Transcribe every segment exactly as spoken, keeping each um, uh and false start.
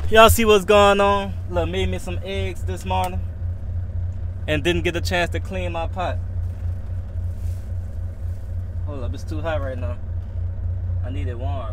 Y'all see what's going on? Look, made me some eggs this morning and didn't get a chance to clean my pot. Hold up, it's too hot right now. I need it warm.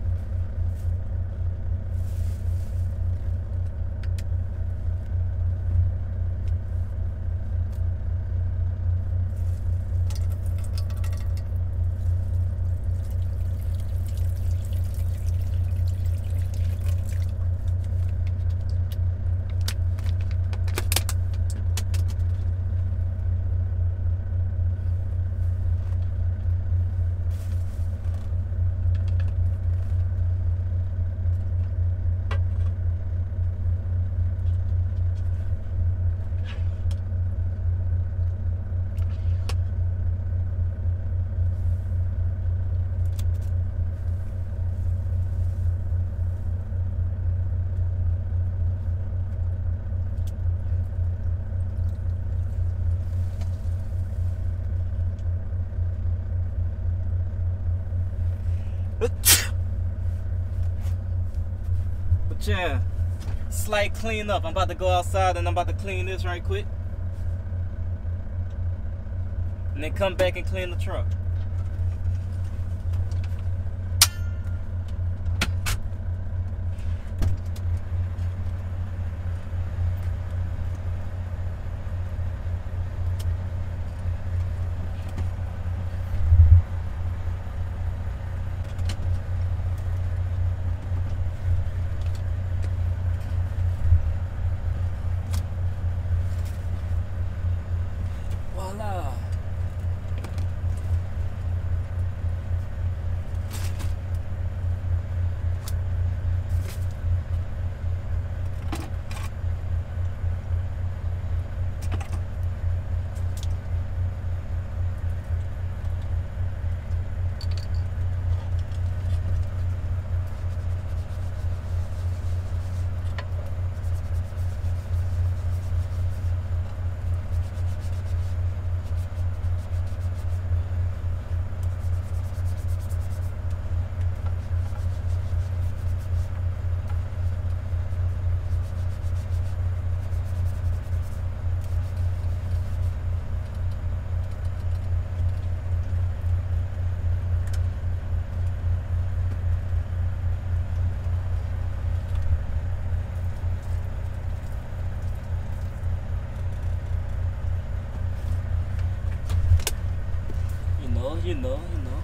But yeah, slight clean up. I'm about to go outside and I'm about to clean this right quick. And then come back and clean the truck. Voila. You know, you know, you know.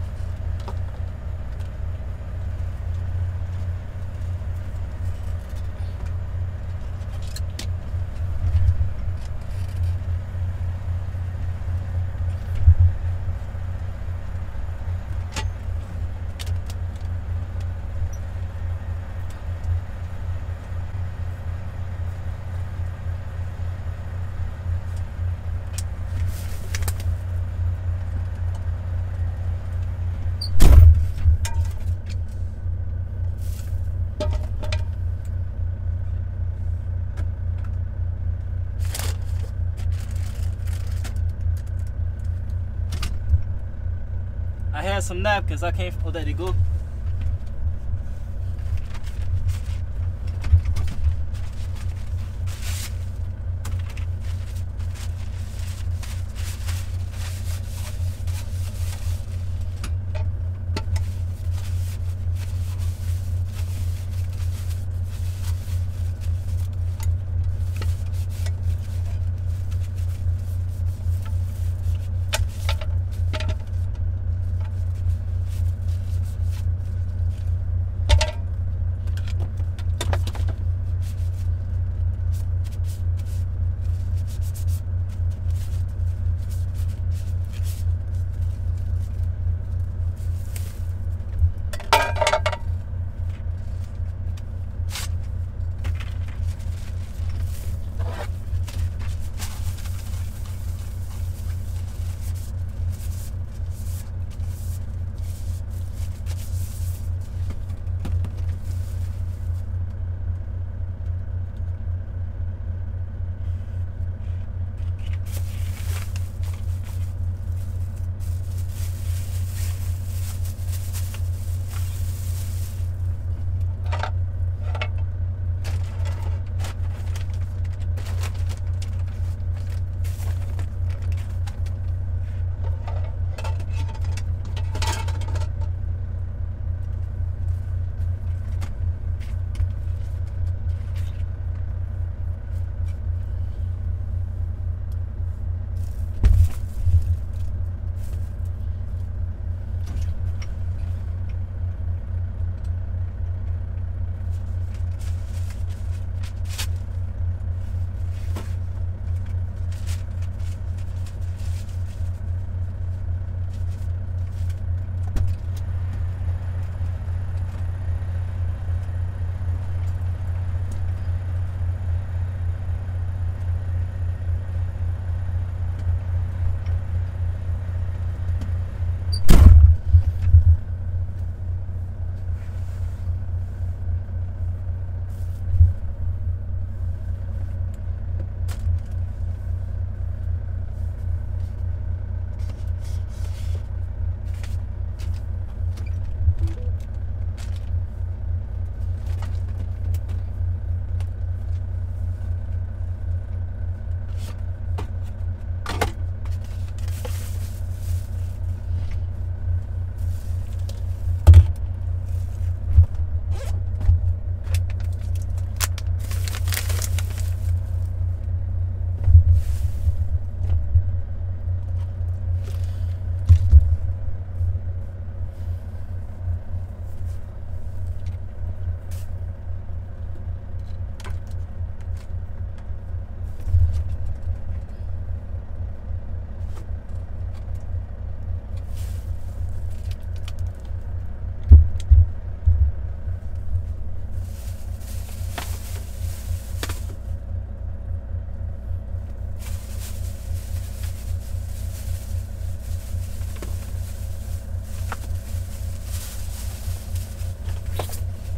I had some napkins. I can't. Oh, there they go.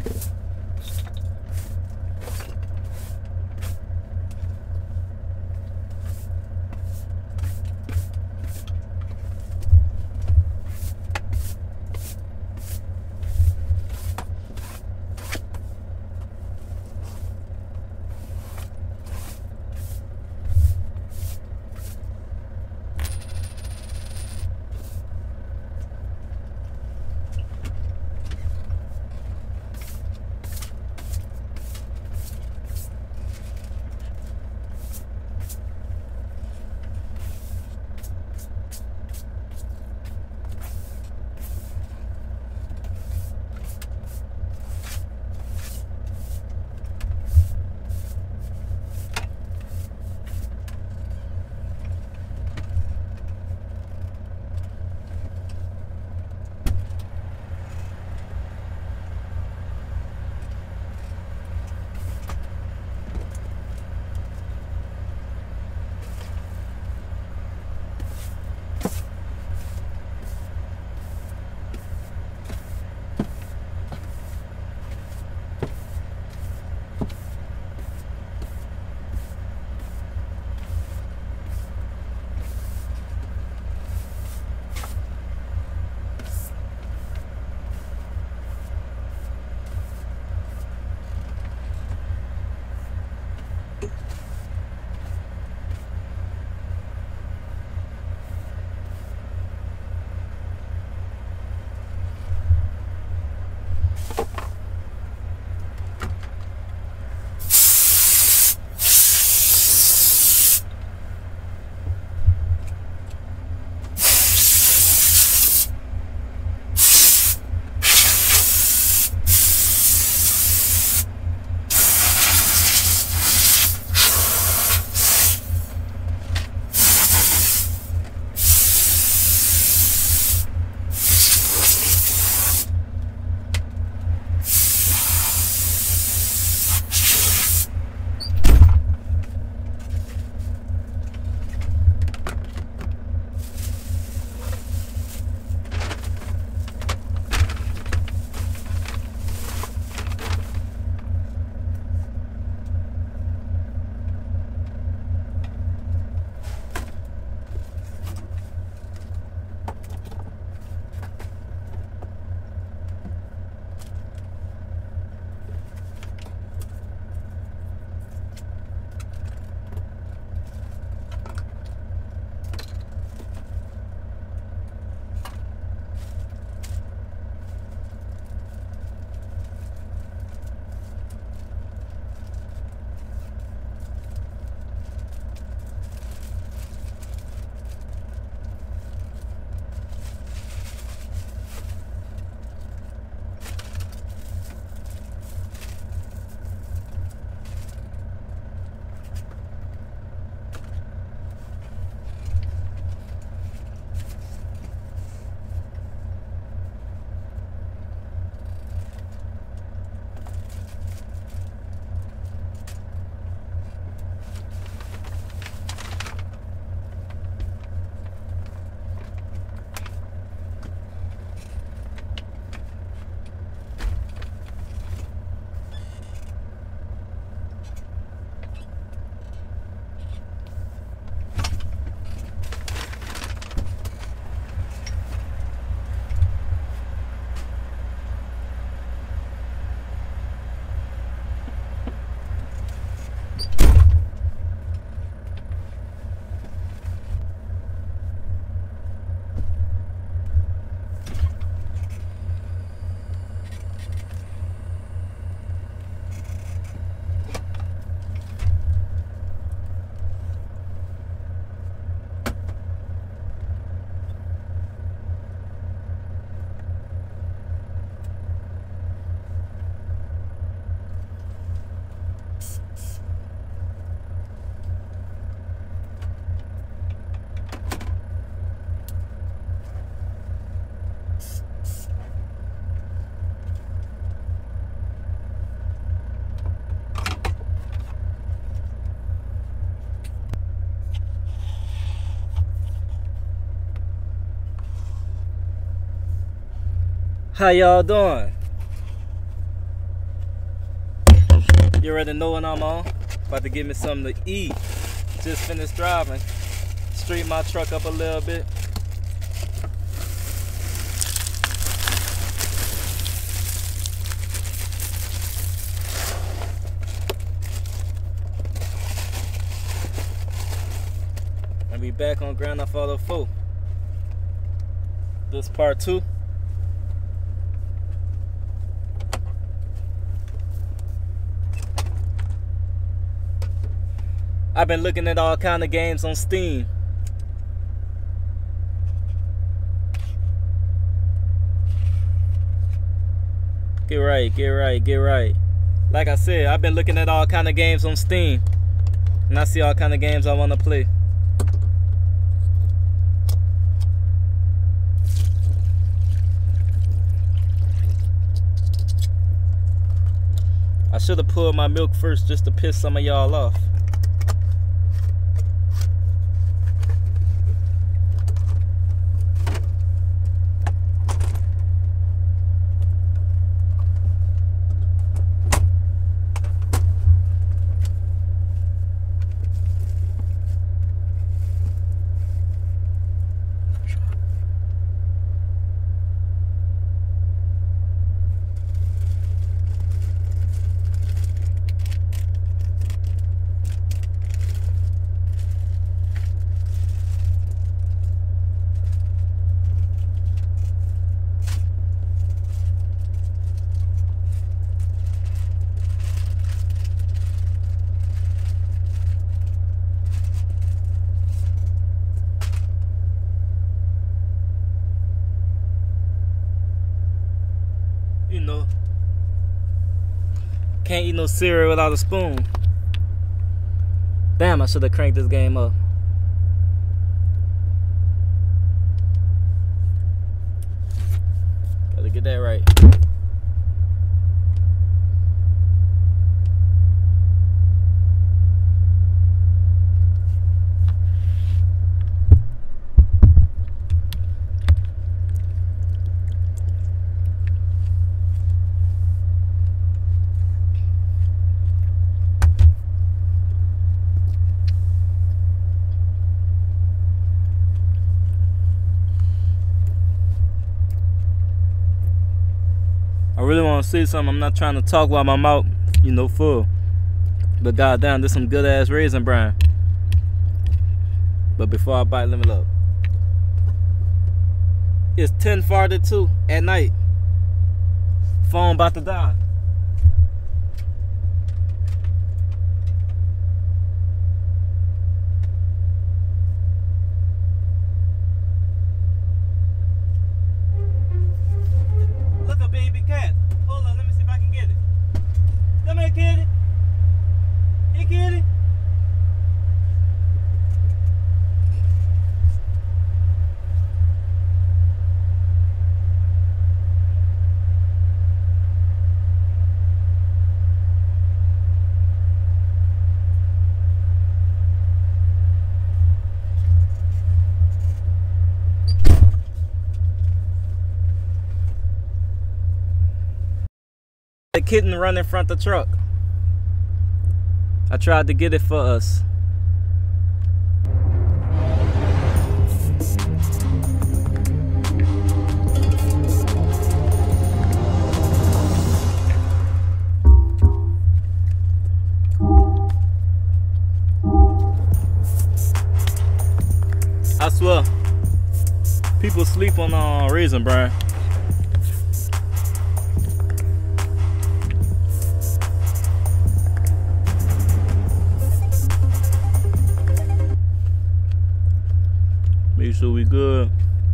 How y'all doing? You already know what I'm on. About to give me something to eat. Just finished driving. Straighten my truck up a little bit. And we back on Grand Theft Auto four. This part two. I've been looking at all kind of games on Steam. Get right, get right, get right. Like I said, I've been looking at all kind of games on Steam. And I see all kind of games I want to play. I should have pulled my milk first just to piss some of y'all off. You know, can't eat no cereal without a spoon. Damn, I should have cranked this game up. Gotta get that right. I really want to say something. I'm not trying to talk while my mouth, you know, full. But goddamn, this some good ass raisin bran. But before I bite, let me look. It's ten forty-two at night. Phone about to die. Look, a baby cat. Hold on, let me see if I can get it. Come here, kitty. Hey, kitty. The kitten run in front of the truck. I tried to get it for us. I swear, people sleep on uh, Raisin Bran. Make sure we good.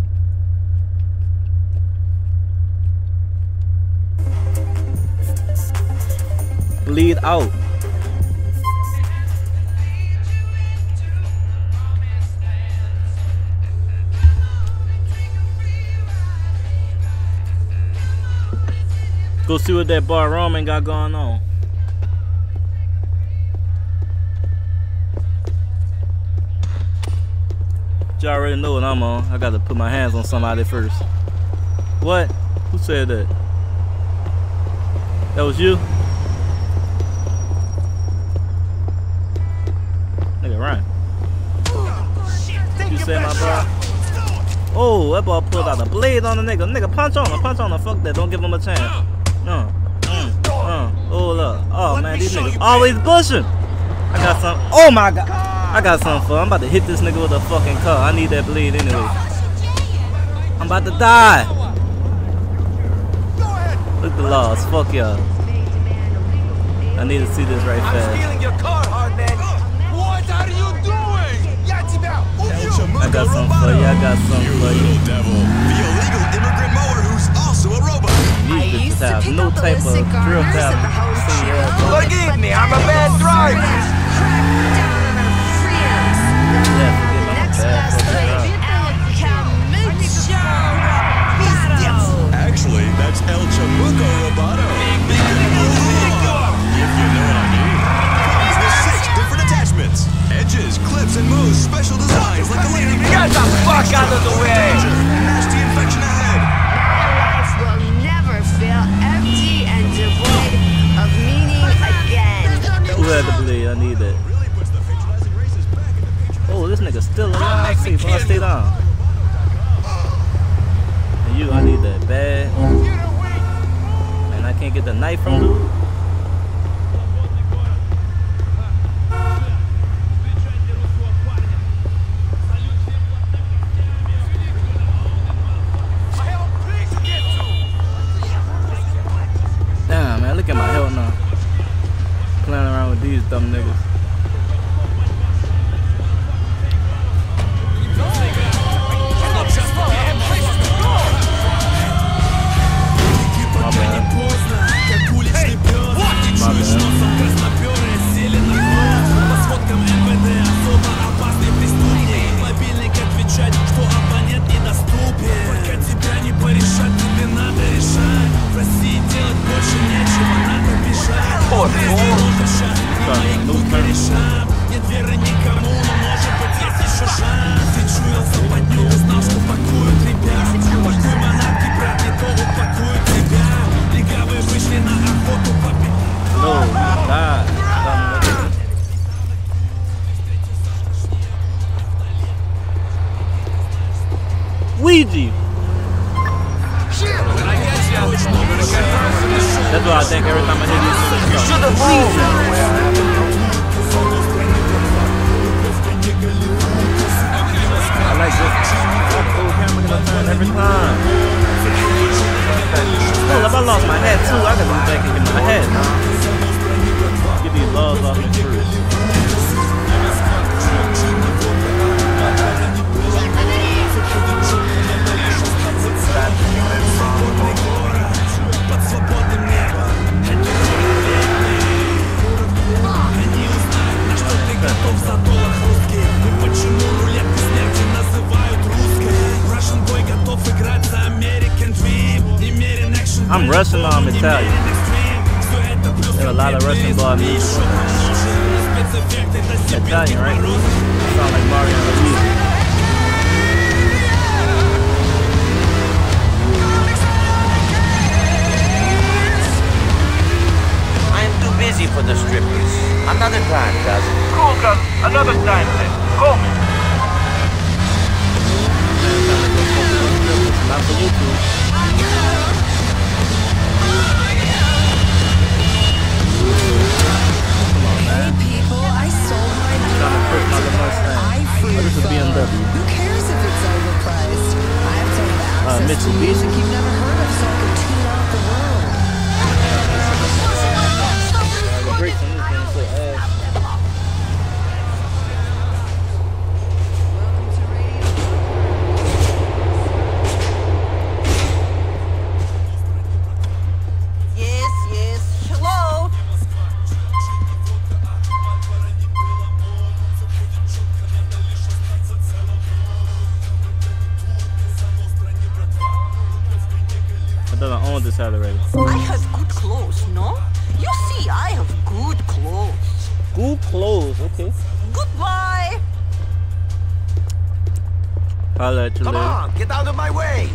Bleed out. Go see what that bar ramen got going on. You already know what I'm on. I gotta put my hands on somebody first. What? Who said that? That was you? Oh, that ball pulled out a blade on the nigga. Nigga, punch on him, punch on him. Fuck that, don't give him a chance. No. Mm, uh, oh, look. Oh, man, these niggas always bushing. I got some. Oh, my God. I got something for him. I'm about to hit this nigga with a fucking car. I need that blade anyway. I'm about to die. Look the laws. Fuck y'all. I need to see this right fast. I'm stealing your car, hard man. What are you doing? I got something for you. I got something for you. Devil, the illegal immigrant mower who's also a robot. These bitches have no type of drill tap. Forgive me, I'm a bad driver. Yeah, forget my bad fucking driver. Actually, that's El Chamuco Roboto. If you know what I mean. Comes with six different attachments. Edges, clips, and moves special designs like a lady. Get the fuck out of the way! Nasty infection ahead. Life will never feel empty and devoid of meaning again. Who had the blade? I need that. Oh, this nigga's still alive. See, if I stay down. And you, I need that bad. Man, I can't get the knife from dude. Damn, man, look at my health now. Playing around with these dumb niggas. My bad. My No, God. Ouija. That's what I think every time I hear these niggas Should have moved. I like this. That cool camera gonna turn every time. Oh, if I lost my hat too, I gotta go back and get my hat now. Get these laws off the tree. I'm Russian or I'm Italian. There are a lot of Russian bar music. Italian, right? Sound like Mario and Luigi. I am too busy for the strippers. Another time, cousin. Cool, cousin. Another time, then. Call me. Not for YouTube. Hey people, I sold my Oh, this is a B M W. Who cares if it's overpriced? I have total access Uh, to music you've never heard of, so I can tune out the world. The brakes on this thing so ass. Yes, yes. Hello. I thought I owned this side already. I have good clothes, no? You see, I have good clothes. Good clothes, okay. Goodbye. Holla at you Come later. on, get out of my way.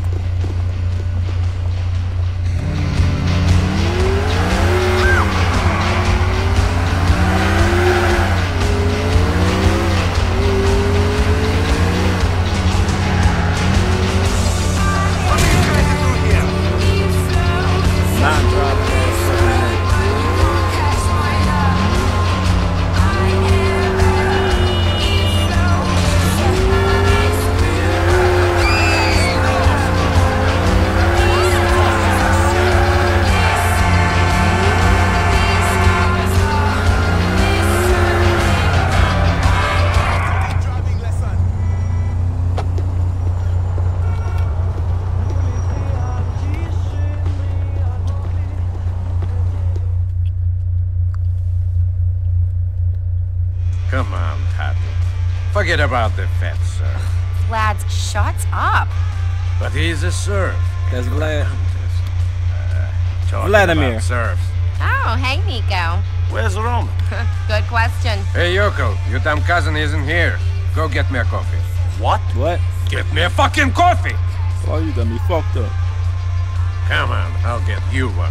Come on, Happy. Forget about the fat sir. Lads, shut up. But he's a serf. That's Vlad. Uh, Vladimir. Serfs. Oh, hey, Niko. Where's Roman? Good question. Hey, Yoko, your damn cousin isn't here. Go get me a coffee. What? What? Get me a fucking coffee! Oh, you got me fucked up. Come on, I'll get you one.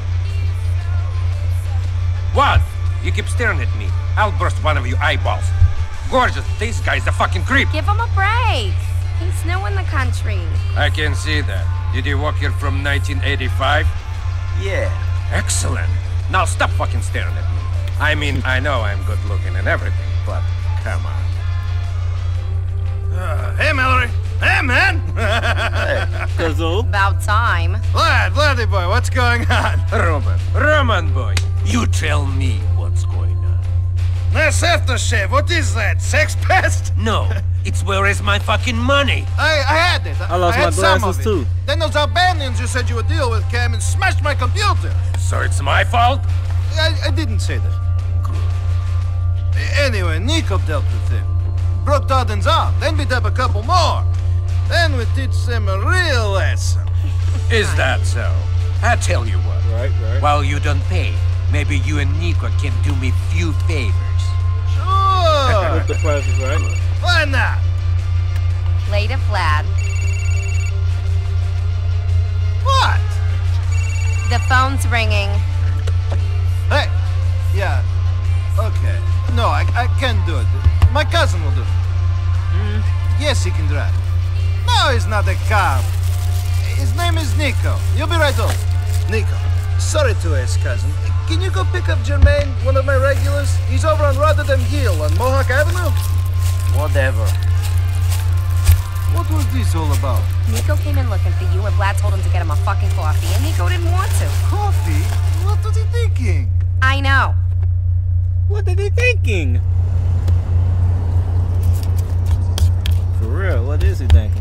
What? You keep staring at me. I'll burst one of your eyeballs. Gorgeous, this guy's a fucking creep. Give him a break. He's new in the country. I can see that. Did you walk here from nineteen eighty-five? Yeah. Excellent. Now stop fucking staring at me. I mean, I know I'm good looking and everything, but come on. Uh, hey, Mallory. Hey, man. Kazoo. About time. Vlad, Vladdy boy, what's going on? Roman, Roman boy, you tell me what's going on. Nice aftershave. What is that? Sex pest? No, it's where is my fucking money? I, I had it. I lost had my some glasses of it. too. Then those Albanians you said you would deal with came and smashed my computer. So it's my fault? I, I didn't say that. Anyway, Niko dealt with him. Broke Darden's arm, then beat up a couple more. Then we teach them a real lesson. Is that so? I tell you what. Right, right. While you don't pay, maybe you and Niko can do me few favors. Sure. If the price is right. Why not? Later, Vlad. What? The phone's ringing. Hey. Yeah. Okay. No, I, I can't do it. My cousin will do it. Mm. Yes, he can drive. No, he's not a cop. His name is Niko. You'll be right over. Niko, sorry to ask, cousin. Can you go pick up Jermaine, one of my regulars? He's over on Rotterdam Hill on Mohawk Avenue. Whatever. What was this all about? Niko came in looking for you, and Vlad told him to get him a fucking coffee, and Niko didn't want to. Coffee? What was he thinking? I know. What are they thinking? For real, what is he thinking?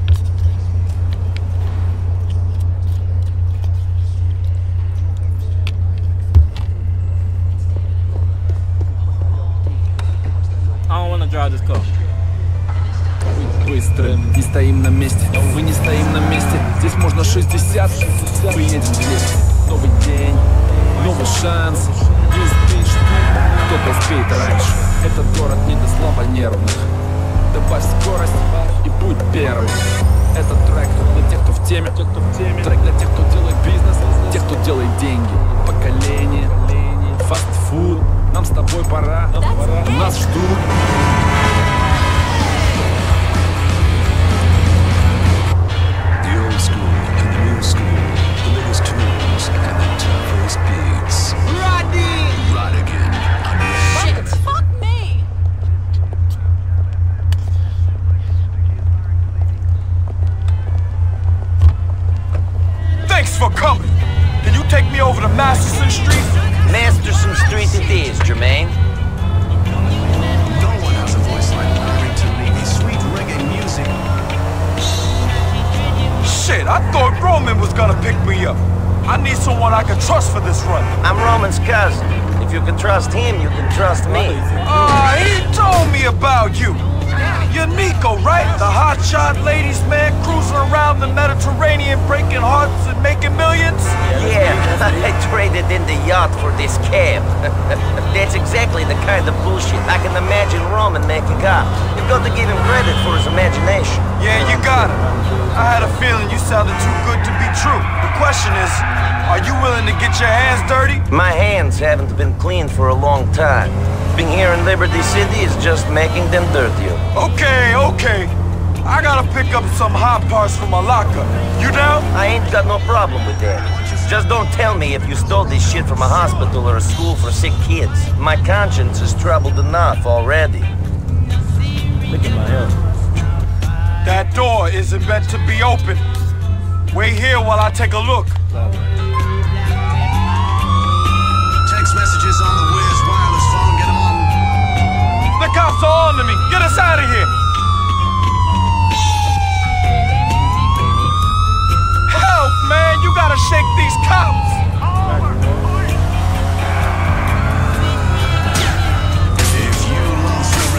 I don't want to drive this car. Быстро, не стоим на месте, мы не стоим на месте. Здесь можно шестьдесят, мы едем двести. Новый день, новый шанс. Есть тысяч, кто-то успеет раньше. Этот город не для слабонервных. Добавь скорость и будь первым. Этот трек для тех, кто в теме. Трек для тех, кто делает бизнес, тех, кто делает деньги. Поколение, фастфуд. Нам с тобой пора, нас ждут. Thanks for coming. Can you take me over to Masterson Street? Masterson Street it is, Jermaine. No one has a voice like Larry to lead me sweet reggae music. Shit, I thought Roman was gonna pick me up. I need someone I can trust for this run. I'm Roman's cousin. If you can trust him, you can trust me. Ah, uh, he told me about you. You're Niko, right? The hotshot ladies man cruising around the Mediterranean, breaking hearts and making millions? Yeah, I traded in the yacht for this cab. That's exactly the kind of bullshit I can imagine Roman making up. You've got to give him credit for his imagination. Yeah, you got it. I had a feeling you sounded too good to be true. The question is, are you willing to get your hands dirty? My hands haven't been clean for a long time. Being here in Liberty City is just making them dirtier. Okay, okay. I gotta pick up some hot parts from my locker. You down? I ain't got no problem with that. Just don't tell me if you stole this shit from a hospital or a school for sick kids. My conscience is troubled enough already. Look at my health. That door isn't meant to be open. Wait here while I take a look. Text messages on the Wiz wireless phone, get them on. The cops are on to me. Get us out of here. Help, man. You gotta shake these cops. If you lost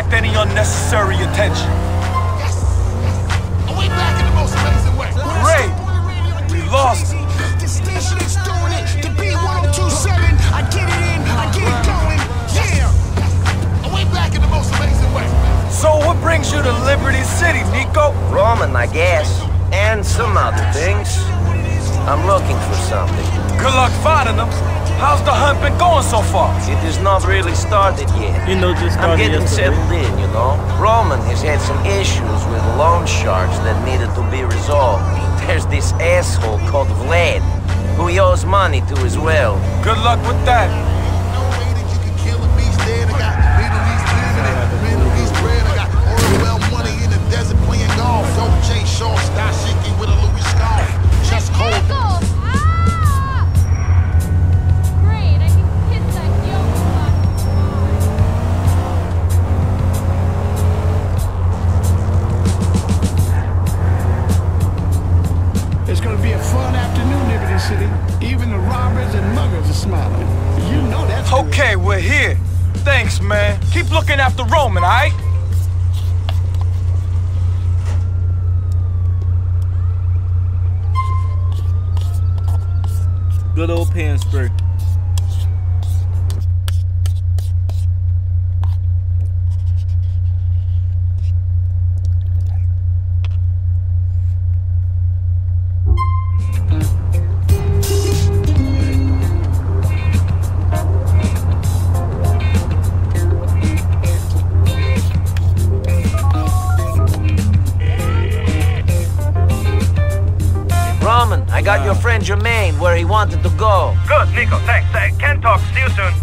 attract any unnecessary attention. Yes, yes. Are we back in the most amazing way? Great. We lost him. This station is doing it. The B one oh two seven. I get it in. I get it going. Yeah. Are we back in the most amazing way? So what brings you to Liberty City, Niko? Roman, I guess. And some other things. I'm looking for something. Good luck finding them. How's the hunt been going so far? It has not really started yet. You know, just I'm started getting yesterday. settled in, you know. Roman has had some issues with loan sharks that needed to be resolved. There's this asshole called Vlad, who he owes money to as well. Good luck with that. No way that you can kill a beast dead. I got Middle East living it. Middle East bread. I got oil well money in the desert playing golf. Don't chase short, start shaking with a Louis scarf. Just cold. It's gonna be a fun afternoon in Liberty City. Even the robbers and muggers are smiling. You know that's good. Okay, we're here. Thanks, man. Keep looking after Roman, all right? Good old pen spray. Roman, I got your friend Jermaine where he wanted to go. Good, Niko, thanks. Uh, can talk. See you soon.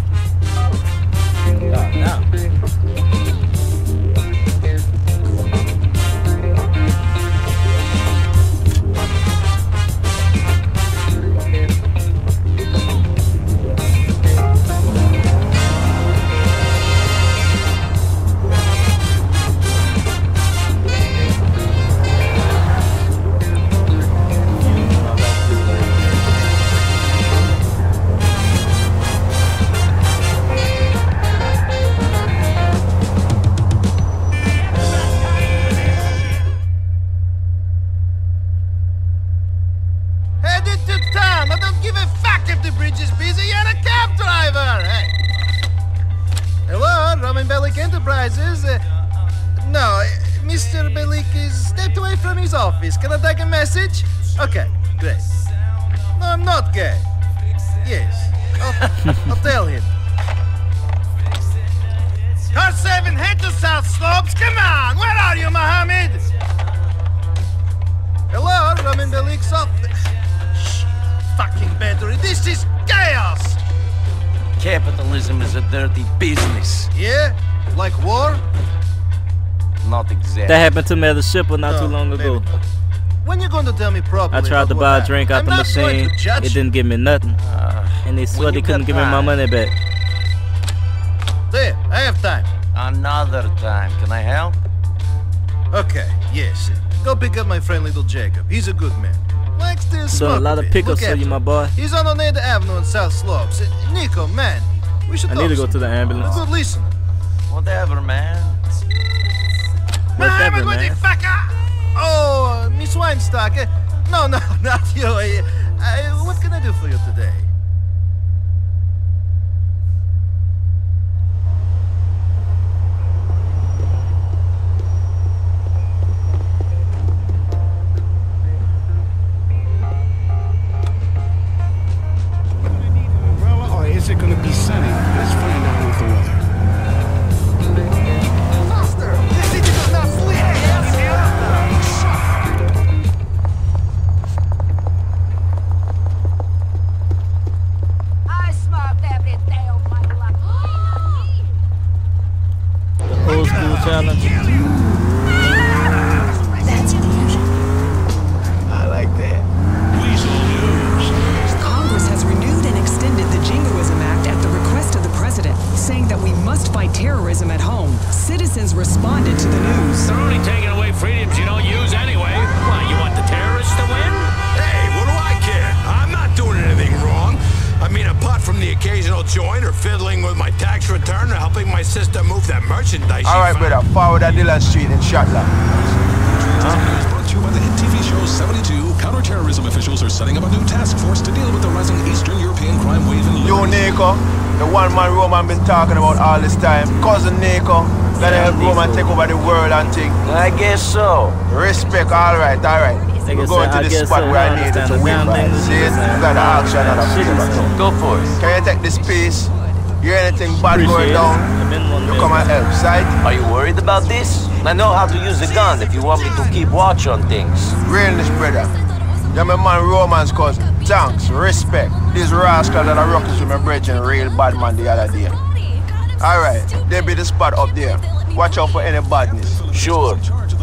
Headed to town. I don't give a fuck if the bridge is busy. You're a cab driver. Hey. Hello, Roman Bellic Enterprises. Uh, no, uh, Mister Bellic is stepped away from his office. Can I take a message? Okay, great. No, I'm not gay. Yes, I'll, I'll tell him. Car seven, head to South Slopes. Come on, where are you, Mohammed? Hello, Roman Belic's office. Shh, fucking battery. This is chaos. Capitalism is a dirty business. Yeah, like war. Not exactly. That happened to me at the shipper not No, too long maybe ago. not. When you going to tell me properly? I tried about to what buy a happened? drink out I'm the not going machine. to judge It you. didn't give me nothing. Uh, And they swear when they you couldn't got give me my time. money back. There, I have time. Another time. Can I help? Okay, yes. Go pick up my friend Little Jacob. He's a good man. Likes to smoke Done a lot of bit. pickups Look for you, after my him. boy. He's on Oneida Avenue in South Slopes. Uh, Niko, man, we should I talk need to go to the sometime. ambulance. A good listener. Whatever, man. Whatever, Mohammed, what the man. fuck? Oh, uh, Miss Weinstock. Uh, no, no, not you. Uh, uh, what can I do for you today? Umbrella, or is it gonna be sunny? Let's find out with the weather. Faster! This idiot does not sleep! I smoked every day of my life. The old school challenge. That's unusual. I like that. Congress has renewed and extended the Jingoism Act at the request of the president, saying that we must fight terrorism at home. Citizens responded to the news. They're only taking away freedoms you don't use anyway. Why, you want the terrorists to win? Hey, what do I care? I'm not doing anything wrong. I mean, apart from the occasional joint or fiddling with my tax return or helping my sister move that merchandise. All right, brother. Forward at Dillon Street in Shatland. Huh? Brought to you by the hit T V show seventy-two. Counterterrorism officials are setting up a new task force to deal with the rising Eastern European crime wave in Yo, Niko, the one man Roman been talking about all this time. Cousin Niko, gotta help Roman take over the world and thing. I guess so. Respect, all right, all right. We're going to this spot where I need it to win by. See it? You gotta ask you another favor too. Go for it. Can you take this piece? Hear anything bad going down? You come and help, sight? Are you worried about this? I know how to use a gun if you want me to keep watch on things. Realness, brother. You're my man Roman's cousin. Thanks, respect. These rascals that are rocking with my brethren, real bad man the other day. Alright, there be the spot up there. Watch out for any badness. Sure.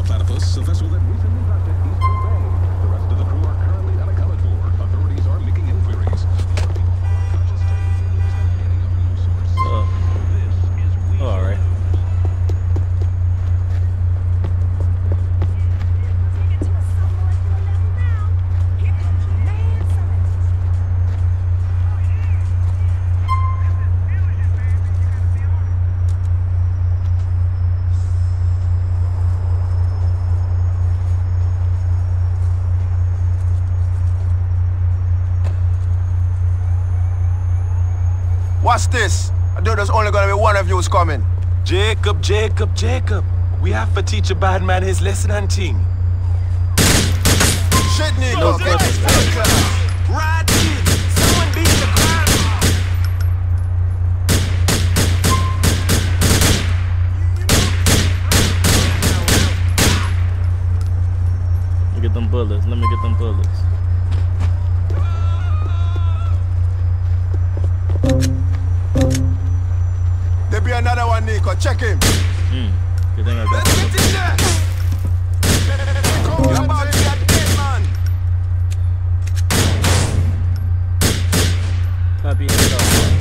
What's this? I know there's only gonna be one of you who's coming. Jacob, Jacob, Jacob. We have to teach a bad man his lesson and thing. Shit, Niko. No, right in. Someone beat the crowd. Let me get them bullets. Let me get them bullets. There be another one, Niko. Check him. Hmm. Good thing I got Let's get in there. You're about to get dead, man. Copy it off.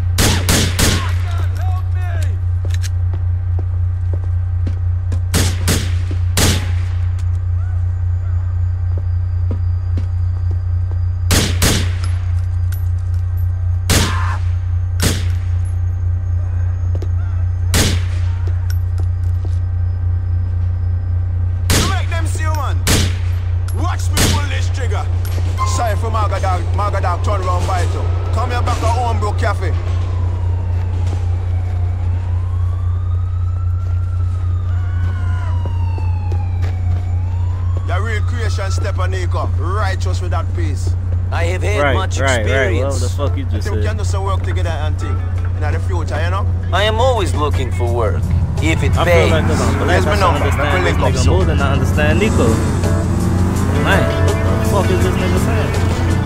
Sorry for Margadog, Margadog turn around by too. Come here back to Homebrew Cafe. Your real creation step on Niko. Righteous with that piece. I have had right, much right, experience. Right, what the fuck you just I think said? we can do some work together and think. In the future, you know? I am always looking for work. If it I pays. feel like this on black. Here's my I number. understand Let me this link up nigga soon. more than I understand Niko. Man, what the fuck is this nigga saying?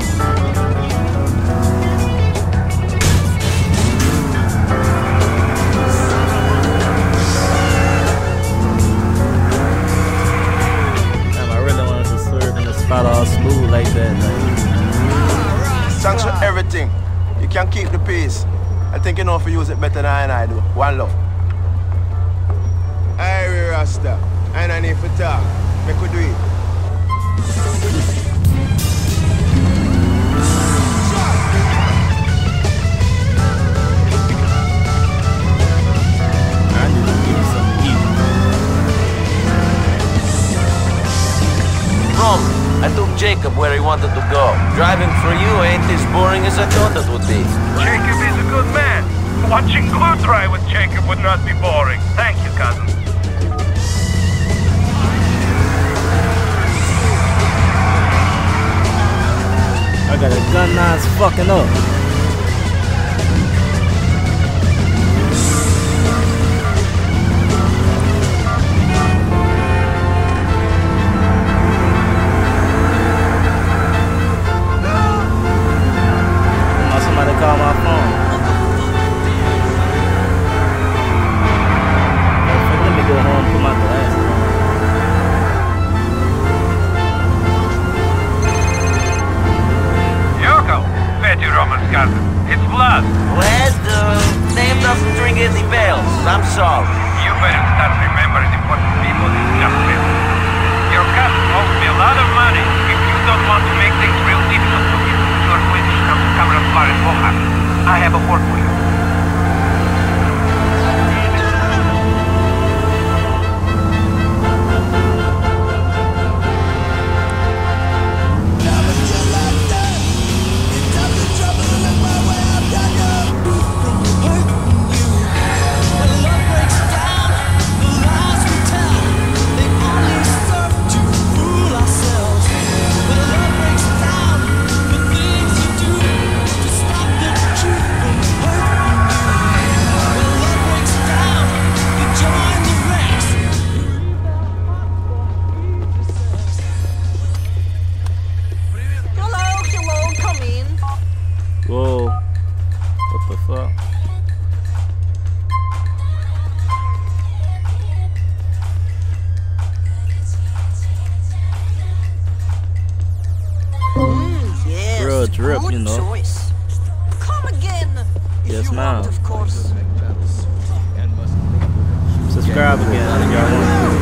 Damn, I really wanted to serve in the spot all smooth like that. Like. Thanks for everything. You can keep the peace. I think you know if you use it better than I do. One love. Hey, Rasta. I don't need to talk. Make we do it. I need to give some heat. Rom, I took Jacob where he wanted to go. Driving for you ain't as boring as I thought it would be. Jacob is a good man. Watching glue dry with Jacob would not be boring. Thank you, cousin. I got a gun now, it's fucking up. Now somebody call my phone. Let me go home and put my glasses on. Yoko, Betty Roman y'all want.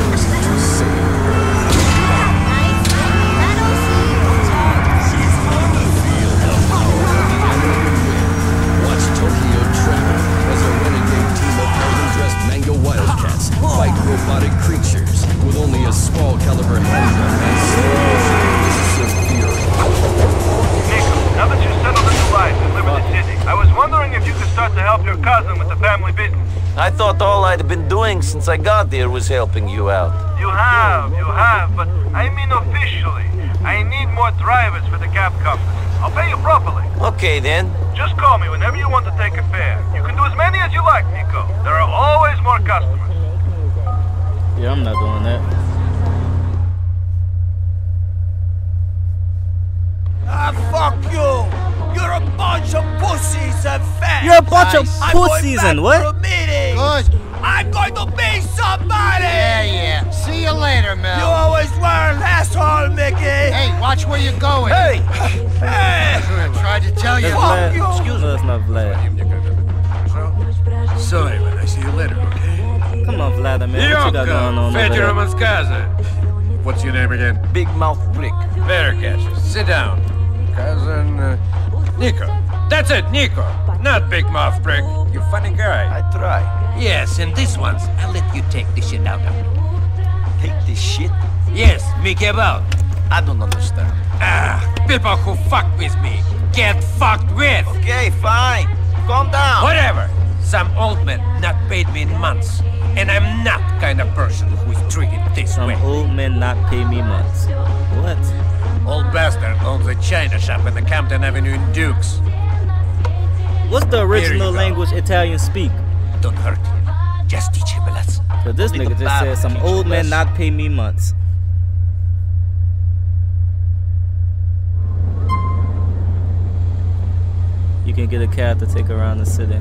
Watch Tokyo travel as a renegade team of golden-dressed mango wildcats fight robotic creatures with only a small caliber handgun and slow fury. Niko, now that you've settled into life and live in the city, I was wondering if you could start to help your cousin with the family business. I thought all I'd been doing since I got there was helping you out. You have, you have, but I mean officially. I need more drivers for the cab company. I'll pay you properly. Okay, then. Just call me whenever you want to take a fare. You can do as many as you like, Niko. There are always more customers. Yeah, I'm not doing that. Ah, fuck you! You're a bunch of pussies and fat. You're a bunch of I'm pussies going and back what? to a meeting. Good. I'm going to be somebody. Yeah, yeah. See you later, Mel. You always learn, asshole, Mickey. Hey, watch where you're going. Hey, hey. I tried to tell you. That's Fuck Vlad. you. Excuse me, that's not Vlad. Sorry, man. I see you later, okay? Come on, Vladimir. What you got going on over there? What's your name again? Big mouth prick. Better catch. Sit down. Cousin uh, Niko. That's it, Niko. Not big mouth prick. You funny guy. I try. Yes, and this one's, I'll let you take this shit out of me. Take this shit? Yes, me about. I don't understand. Ah, people who fuck with me get fucked with. Okay, fine. Calm down. Whatever. Some old man not paid me in months, and I'm not kind of person who's treated this Some way. old men not pay me months. What? Old bastard owns a china shop in the Campton Avenue in Dukes. What's the original go. language Italian speak? Don't hurt him. Just teach him a lesson. So this Only nigga the just Bible said some teach old you men lesson. not pay me months. You can get a cab to take around the city.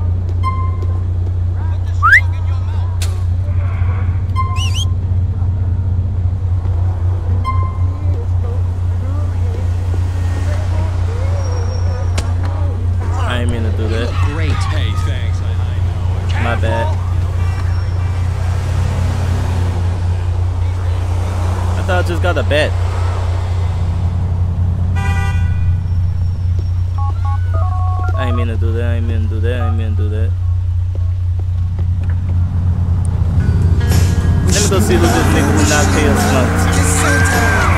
I ain't mean to do that. Great. Hey, thanks. My bad. I thought I just got a bet. I ain't mean to do that. I ain't mean to do that. I ain't mean to do that. Let me go see who this nigga will not pay us months.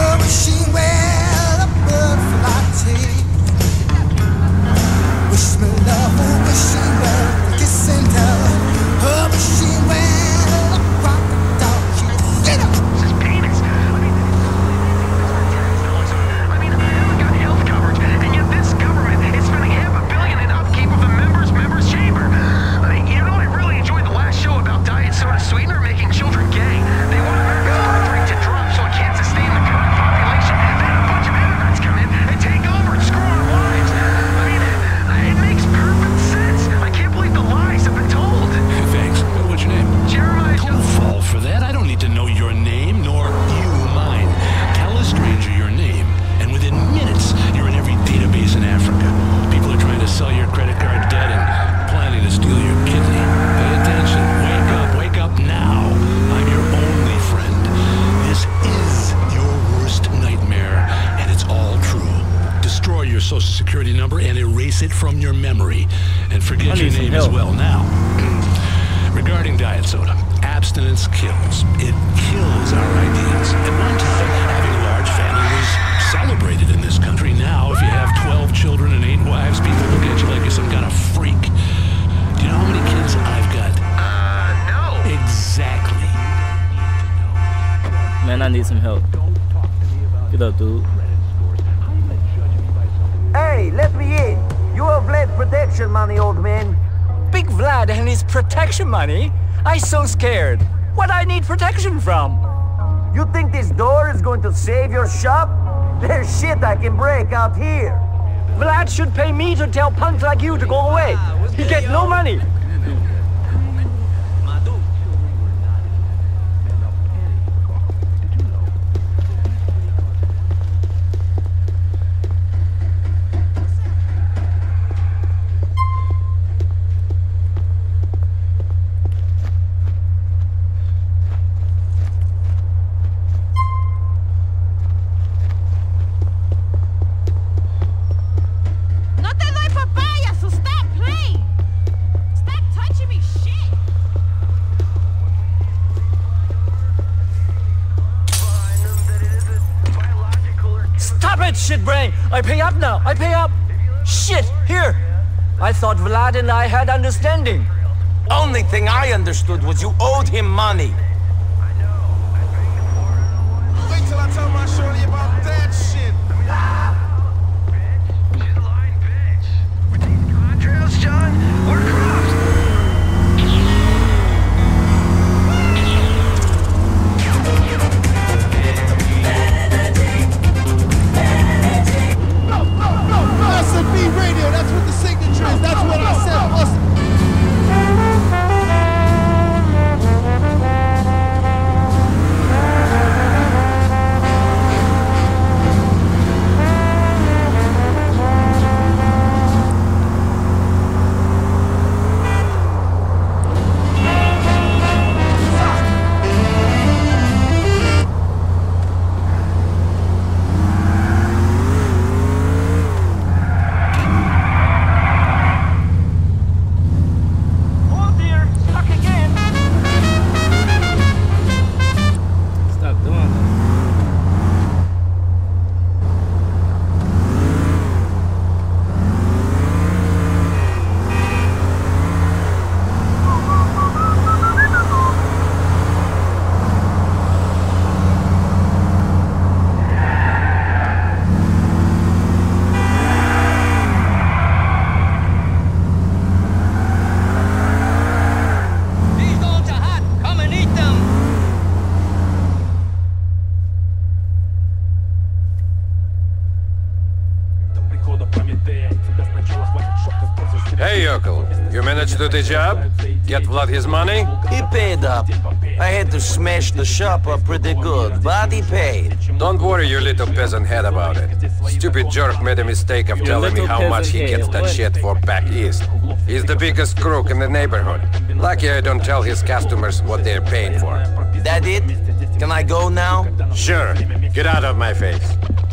Sweetener making children gay. They want America's birth rate to drop so it can't sustain the current population. Then a bunch of immigrants come in and take over and screw our lives. I mean, it makes perfect sense. I can't believe the lies have been told. Thanks. What's your name? Jeremiah. Don't fall for that. I don't need to know your name, nor you mine. Tell a stranger your name, and within minutes, you're in every database in Africa. People are trying to sell your credit card debt and planning to steal your kidney. Pay attention. Wake up. Wake up now. I'm your only friend. This is your worst nightmare, and it's all true. Destroy your social security number and erase it from your memory. And I forget need your some name help. as well now. Regarding diet soda, abstinence kills. It kills our ideas. At one time, having a large family was celebrated in this country. Now, if you have twelve children and eight wives, people look at you like you're some kind of freak. Do you know how many kids I've got? Uh, no. Exactly. Man, I need some help. Get up, dude. Hey, let me in. You have Vlad protection money, old man. Big Vlad and his protection money? I so scared. What I need protection from? You think this door is going to save your shop? There's shit I can break out here. Vlad should pay me to tell punks like you to go away. He get no money. it, shitbrain! I pay up now! I pay up! Shit! Here! I thought Vlad and I had understanding. Only thing I understood was you owed him money. Wait till I tell my shorty about that shit. Trails, John, or crops? S and B radio, that's what the signature is. That's what I said. Listen. Hey, Yokel, you managed to do the job? Get Vlad his money? He paid up. I had to smash the shop up pretty good, but he paid. Don't worry your little peasant head about it. Stupid jerk made a mistake of telling me how much he gets that shit for back east. He's the biggest crook in the neighborhood. Lucky I don't tell his customers what they're paying for. That it? Can I go now? Sure. Get out of my face.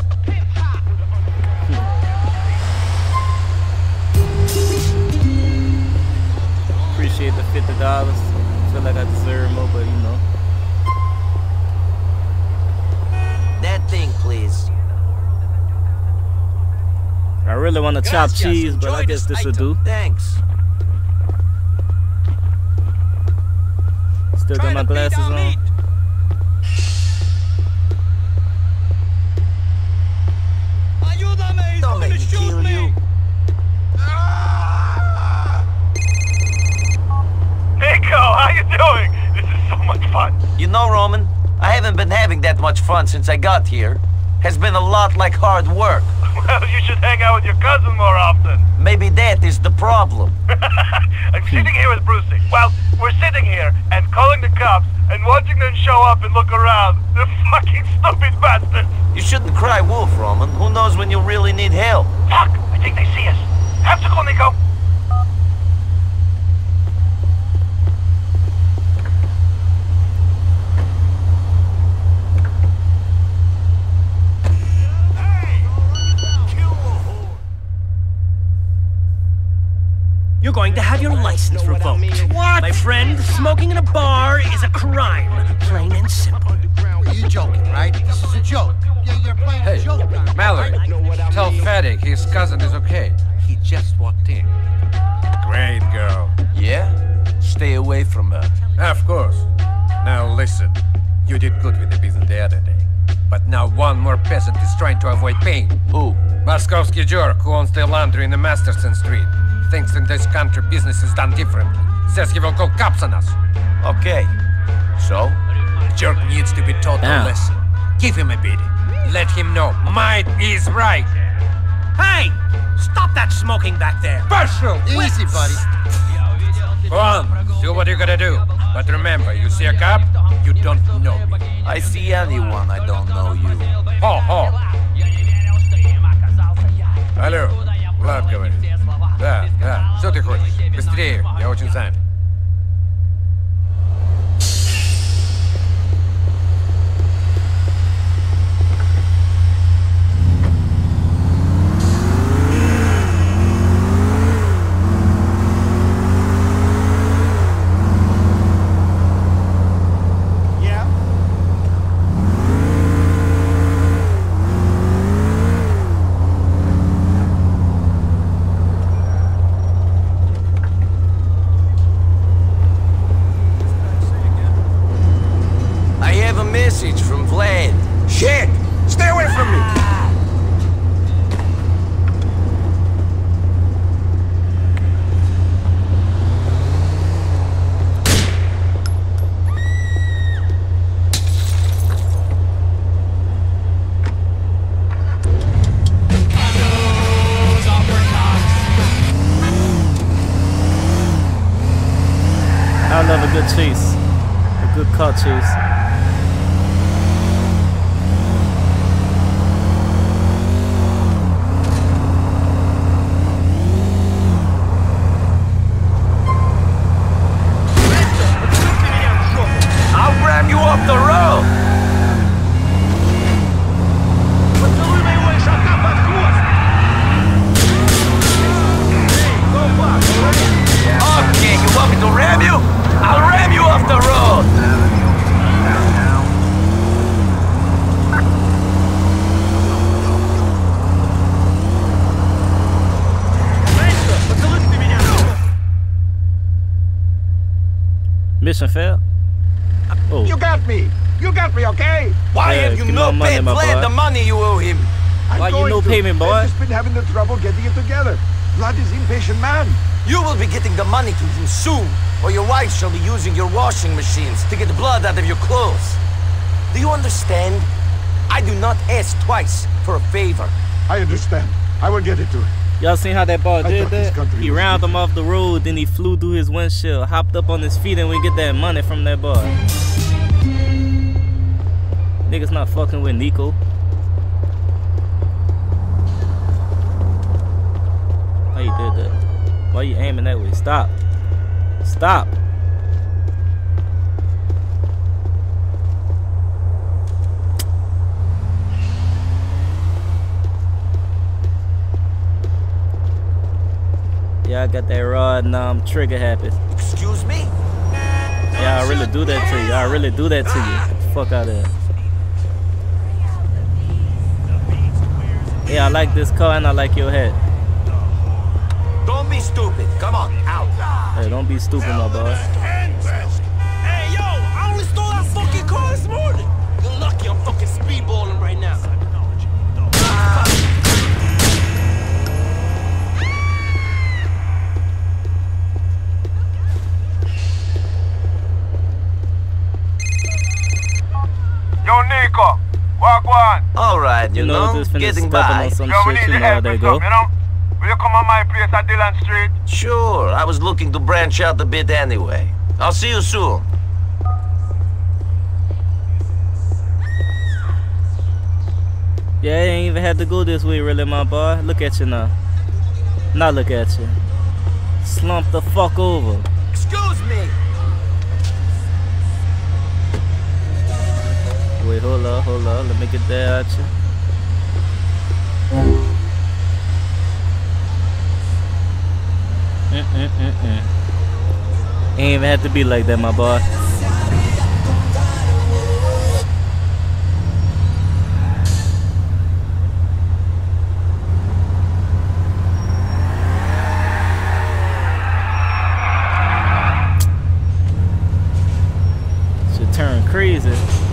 Appreciate the fifty dollars. Feel like I deserve more, but you know. That thing, please. I really want to chop cheese, but I guess this will do. Thanks. Still got my glasses on. Don't make me kill you. Niko, how you doing? This is so much fun. You know, Roman, I haven't been having that much fun since I got here. Has been a lot like hard work. Well, you should hang out with your cousin more often. Maybe that is the problem. I'm sitting here with Brucey. Well, we're sitting here and calling the cops and watching them show up and look around. The fucking stupid bastards. You shouldn't cry wolf, Roman. Who knows when you really need help? Fuck! I think they see us. Have to go, Niko. You're going to have your license revoked. What? My friend, smoking in a bar is a crime. Plain and simple. You're joking, right? This is a joke. Yeah, you're playing Hey, a joke. Mallory, tell Fatty his cousin is okay. He just walked in. Great girl. Yeah? Stay away from her. Of course. Now listen, you did good with the business the other day. But now one more peasant is trying to avoid paying. Who? Moskovsky jerk who owns the laundry in the Masterson Street. Thinks in this country business is done differently. Says he will call cops on us. Okay. So? Jerk needs to be taught Damn. a lesson. Give him a beating. Let him know might is right. Hey! Stop that smoking back there! Partial! Easy, buddy. Go on, do what you gotta do. But remember, you see a cop, you don't know me. I see anyone, I don't know you. Ho, ho! Алло, Влад говорит. Да, да, что ты хочешь? Быстрее, я очень занят. Yeah? message from Vlad. Shit! Stay away from me! I love a good chase, a good car chase. I'll ram you off the road! Okay, you want me to ram you? I'll ram you off the road! Mission failed. Oh. You got me! You got me, okay? Why Yeah, have you give me not my money, paid my Vlad boy. the money you owe him? I'm Why you going no to. payment, boy? I've just been having the trouble getting it together. Vlad is impatient man. You will be getting the money to him soon, or your wife shall be using your washing machines to get the blood out of your clothes. Do you understand? I do not ask twice for a favor. I understand. I will get it to him. Y'all seen how that boy I did thought this that? country He was rounded him off the road, then he flew through his windshield, hopped up on his feet, and we get that money from that boy. Niggas not fucking with Niko. Why you did that? Why you aiming that way? Stop. Stop. Yeah, I got that rod and I'm trigger happy. Excuse me? Yeah, I really do that to you. I really do that to you. Fuck out of there. Yeah, I like this car and I like your hat. Don't be stupid. Come on, out. Hey, don't be stupid, my boy. Hey, yo, I only stole that fucking car this morning. You're lucky I'm fucking speedballing right now. Yo, Niko, walk one. All right, you, You know, know, just finna getting stepping by. on some Yo, we shit, need you to know how help they with go. something, you know? Will you come on my place at Dillon Street? Sure, I was looking to branch out a bit anyway. I'll see you soon. Yeah, I ain't even had to go this way, really, my boy. Look at you now. Now look at you. Slump the fuck over. Excuse me. Wait, hold up, hold up. Let me get that at you. Mm-mm-mm-mm. Ain't even have to be like that, my boy. Should turn crazy.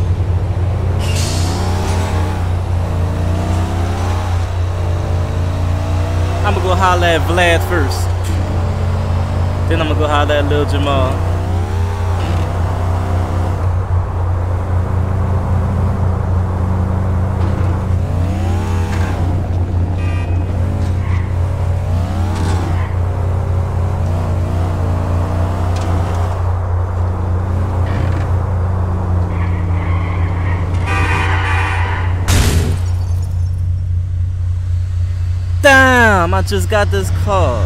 I'm gonna go holler at Vlad first. Then I'm gonna go holler at Lil Jamal. Damn, I just got this call.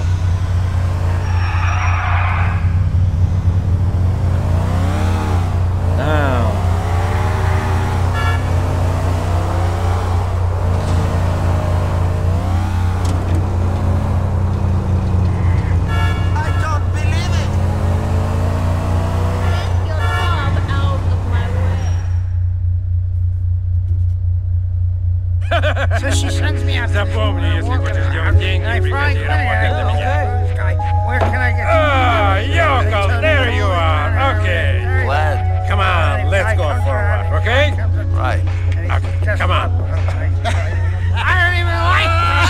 Damn. I don't believe it. Take your knob out of my way. So she sends me out. Запомни, если хочешь делать деньги, приходи работать на меня. Where can I get? Ah, Yoko, there you are. Okay. Vlad. Come on, let's go for a walk, okay? Come on. I don't even like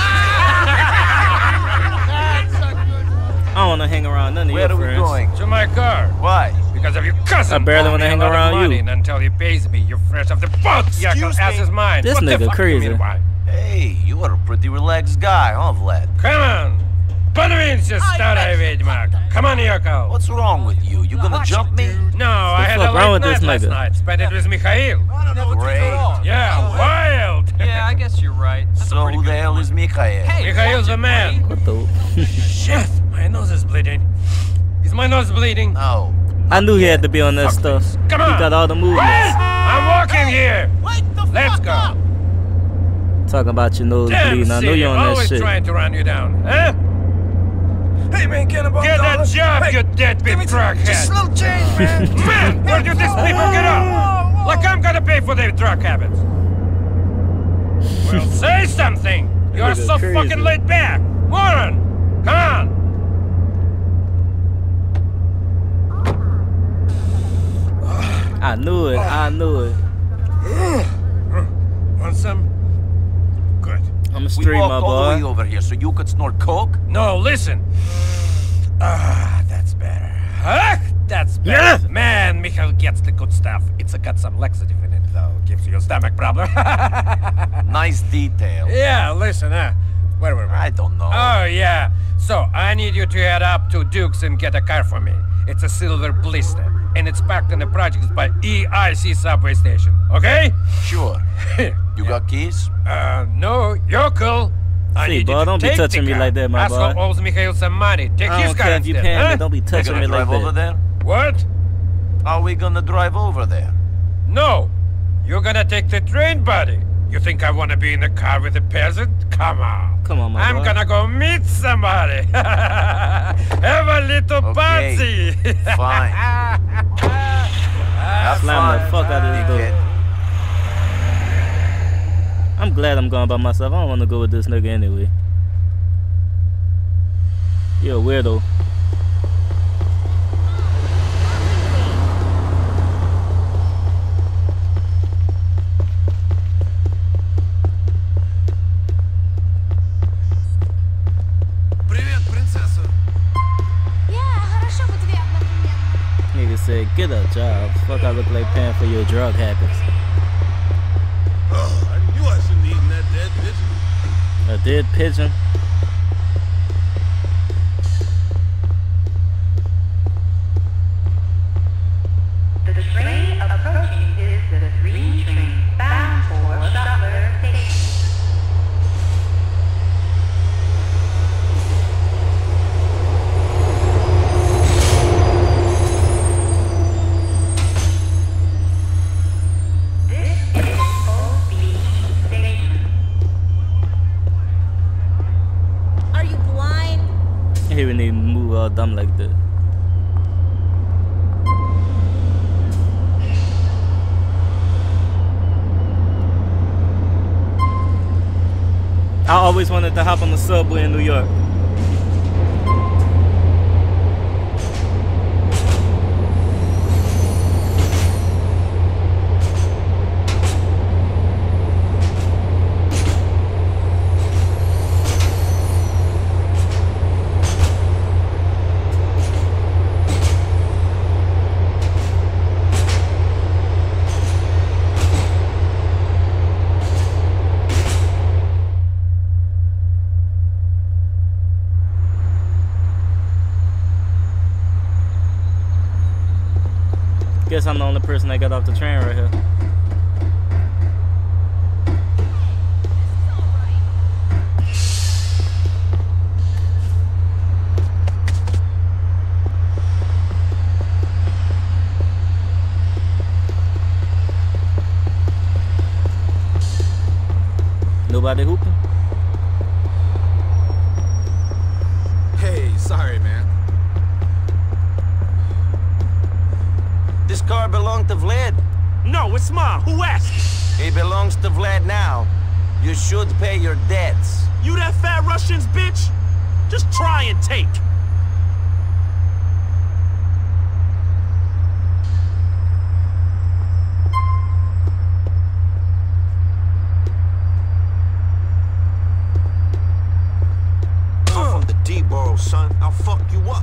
I don't want to hang around none of Where your are we friends. going? To my car. Why? Because of your cousin. I barely want wanna to hang around you. And until he pays me, you're fresh off the boat. Yakov ass is mine. This what nigga the fuck crazy. You mean, why? Hey, you are a pretty relaxed guy, huh, Vlad? Come on. Подвинься, старая ведьма. Come on, Yoko. What's wrong with you? You gonna jump me? No, I had fuck a wrong late with this night last nigga? night. Spent it with Mikhail. Great. Yeah, wild. Yeah, I guess you're right. That's So who the hell is Mikhail? Mikhail's the man. What the? Shit, my nose is bleeding. Is my nose bleeding? No. I knew he had to be on that stuff. Come He on. got all the movements. I'm walking here. Let's go. Talking about your nose Damn bleeding. I know city, you on that always shit. trying to run you down, huh? Hey, man, get about Get that job, you deadbeat truckhead. Just a little change, man. Man, where do these people get off? Like I'm gonna pay for their drug habits. Well, say something. You're Nigga so crazy. fucking laid back. Moron, come on. I knew it. I knew it. Want some? Good. I'm a We street, my walked all the way boy. over here so you could snort coke? No, listen. Ah, that's better. Huh? That's better. Yeah. Man, Michael gets the good stuff. It's uh, got some laxative in it, though. Gives you a stomach problem. Nice detail. Yeah, listen, huh? Where were we? I don't know. Oh, yeah. So, I need you to head up to Duke's and get a car for me. It's a silver blister, and it's parked in the projects by E I C subway station, okay? Sure. You got keys? Uh, no, you're cool. I See, need boy, you to don't be take touching the me car. like that, my Asshole boy. owes Mikhail some money. Take I his don't car care if you instead, paying huh? me. Don't be You touching gonna me like drive over that. there? What? Are we gonna drive over there? No. You're gonna take the train, buddy. You think I wanna be in the car with a peasant? Come on. Come on, my I'm boy. gonna go meet somebody. Have a little Okay, party. fine. Have Slam fun, the fuck out of this dickhead. door. I'm glad I'm going by myself. I don't want to go with this nigga anyway. You're a weirdo. Привет, принцесса. Nigga said, get a job. Fuck, I look like paying for your drug habits. Oh, I knew I shouldn't have eaten that dead pigeon. A dead pigeon? The train approaching is the green train bound for Shopper Station. This is Old Beach Station. Are you blind? He wouldn't even move all dumb like that. I always wanted to hop on the subway in New York. Guess I'm the only person that got off the train right here. Nobody hooping? Hey, sorry, man. This car belonged to Vlad. No, it's mine. Who asked? It belongs to Vlad now. You should pay your debts. You that fat Russians bitch? Just try and take. fuck you up.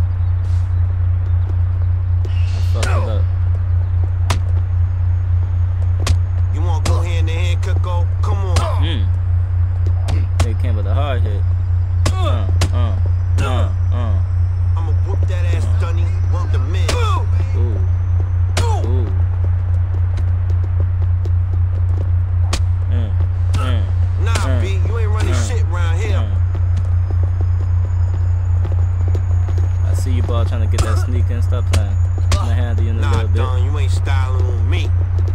Fuck it up. You wanna go hand in hand, Kiko? Come on. Hmm. They came with a hard hit. Uh, uh, uh, uh. I'ma whoop that ass, Dunny. Work the man. Ooh. Ooh. Mm. Mm. Nah, mm. B, you ain't running mm. shit around here. Mm. I see you, ball, trying to get that sneak in. Stop playing. I'm gonna handle you in a nah, little bit. Don, you ain't styling on me.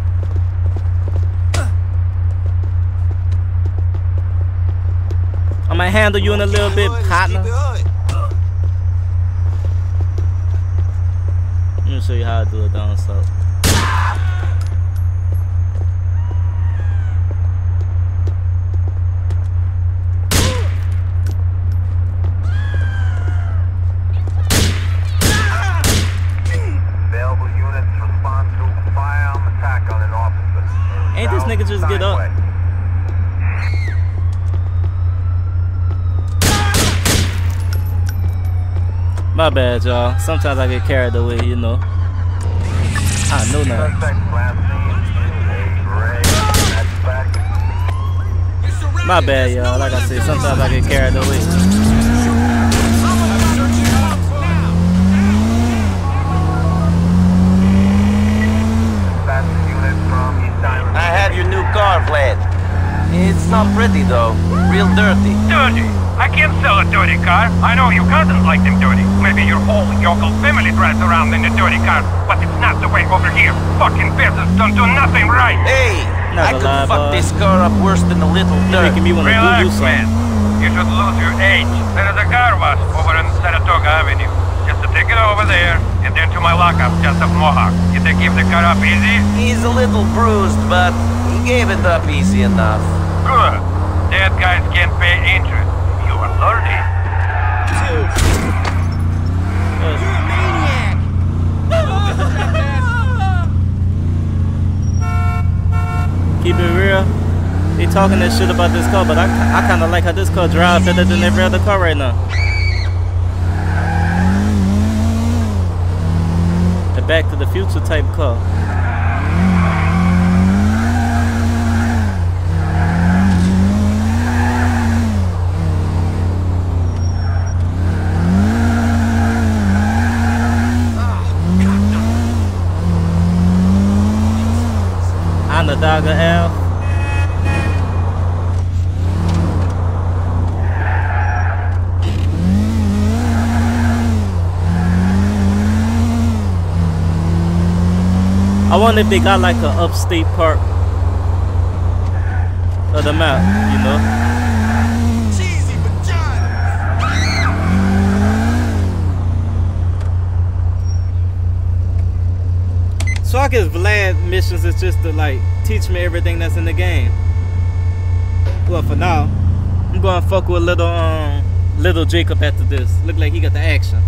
I might handle you in a little bit, partner. Let me show you how to do it down south. Available units respond to a firearm attack on an officer. Ain't this nigga just get up? My bad, y'all. Sometimes I get carried away, you know. I know now. My bad, y'all. Like I said, sometimes I get carried away. I have your new car, Vlad. It's not pretty, though. Real dirty. Dirty? I can't sell a dirty car. I know you cousins like them dirty. Maybe your whole yokel family drives around in a dirty car, but it's not the way over here. Fucking peasants don't do nothing right. Hey, not I could lie, fuck boy. this car up worse than a little dirt. Making me want to do Relax, something. man. You should lose your age. There is a car wash over on Saratoga Avenue. Just to take it over there, and then to my lockup just off Mohawk. Did they give the car up easy? He's a little bruised, but he gave it up easy enough. Good. Dead guys can't pay interest. You are learning. Keep it real. They talking that shit about this car, but I, I kind of like how this car drives better than every other car right now. The Back to the Future type car. Onondaga Ave. I wonder if they got like a upstate part of the map, you know? Cheesy So I guess Vlad missions is just to like teach me everything that's in the game. Well, for now, I'm gonna fuck with little um little Jacob after this. Look like he got the action.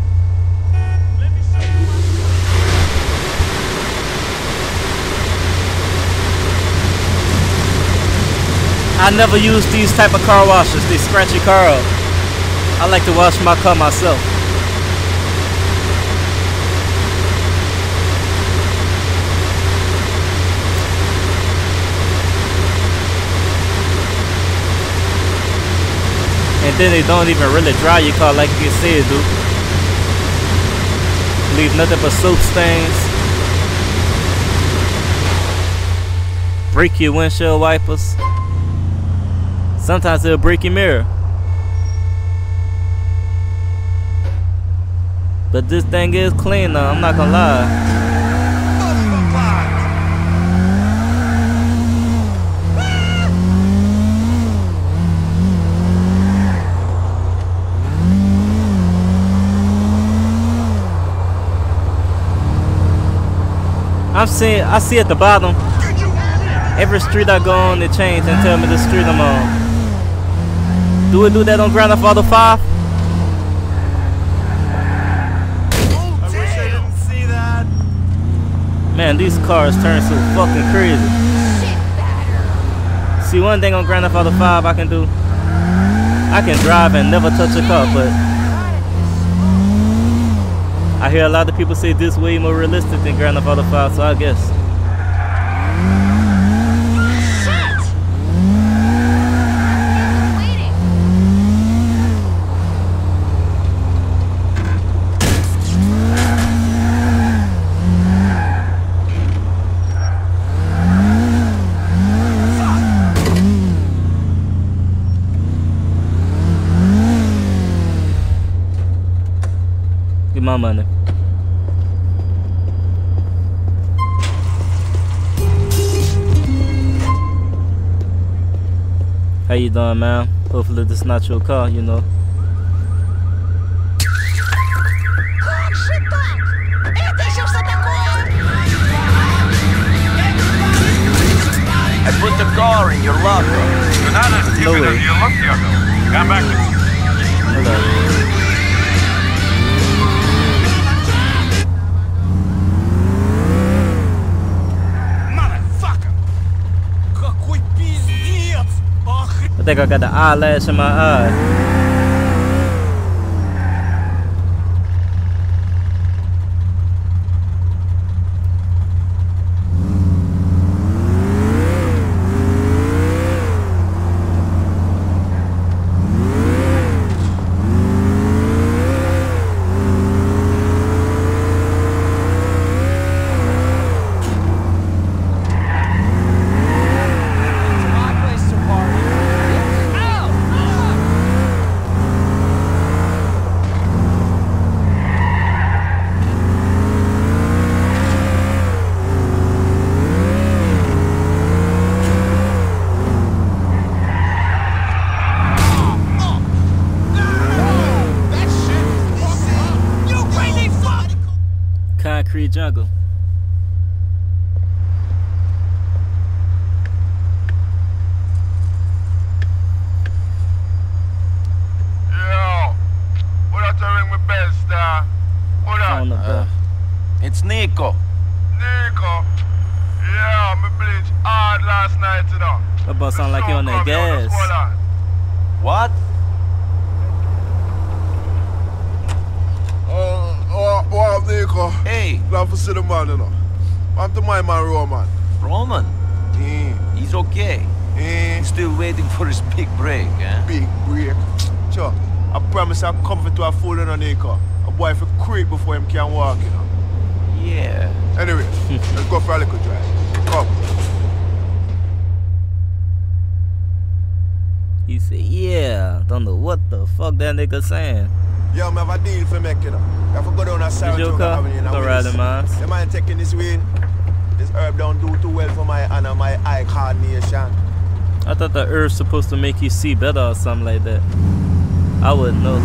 I never use these type of car washers. They scratch your car up. I like to wash my car myself. And then they don't even really dry your car like you said, dude. Leave nothing but soap stains. Break your windshield wipers. Sometimes it'll break your mirror. But this thing is clean now, I'm not gonna lie. I'm seeing, I see at the bottom, every street I go on, they change and tell me the street I'm on. Do it do that on Grand Theft Auto five? I wish I didn't see that. Man, these cars turn so fucking crazy. See, one thing on Grand Theft Auto five I can do, I can drive and never touch a car, but I hear a lot of people say this way more realistic than Grand Theft Auto five, so I guess. Get my money. How you doing, man? Hopefully this is not your car, you know. I put the car in your locker. No way. Come back. Hello. I think I got the eyelash in my eye. Concrete jungle. Yo, what are you doing with best star? What up? Uh, it's Niko. Niko. Yeah, me bleach hard last night, you know. That boy sound like you on that gas. What? Oh, oh, oh, Niko. Hey. Glad to see the man, you know. I'm to my man, Roman. Roman? Mm. He's okay. Mm. He's still waiting for his big break, eh? Big break. Sure. I promise I'll comfort to a fool in a Niko. A boy for creep before him can walk, you know. Yeah. Anyway, let's go for a little drive. Come. He said, yeah. Don't know what the fuck that nigga saying. Yo, I have a deal for make, you know. I have to go down a Saratoga Avenue and Don't ride the mines. The man taking this win. This herb don't do too well for my honor, my eye coordination. I thought the herb's supposed to make you see better or something like that. I wouldn't know.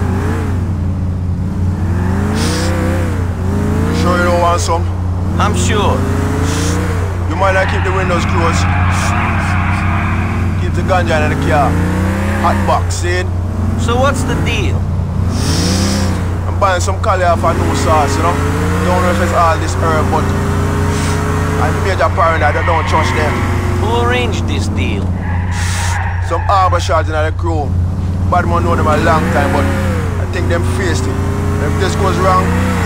You sure you don't want some? I'm sure. You might not keep the windows closed. Keep the ganja in the car. Hot box, in. So what's the deal? I'm buying some curry off a new sauce, you know. Don't know if it's all this herb, but I'm major paranoid, I don't trust them. Who arranged this deal? Some harbor shots in the crew. Bad man know them a long time, but I think them faced it. And if this goes wrong,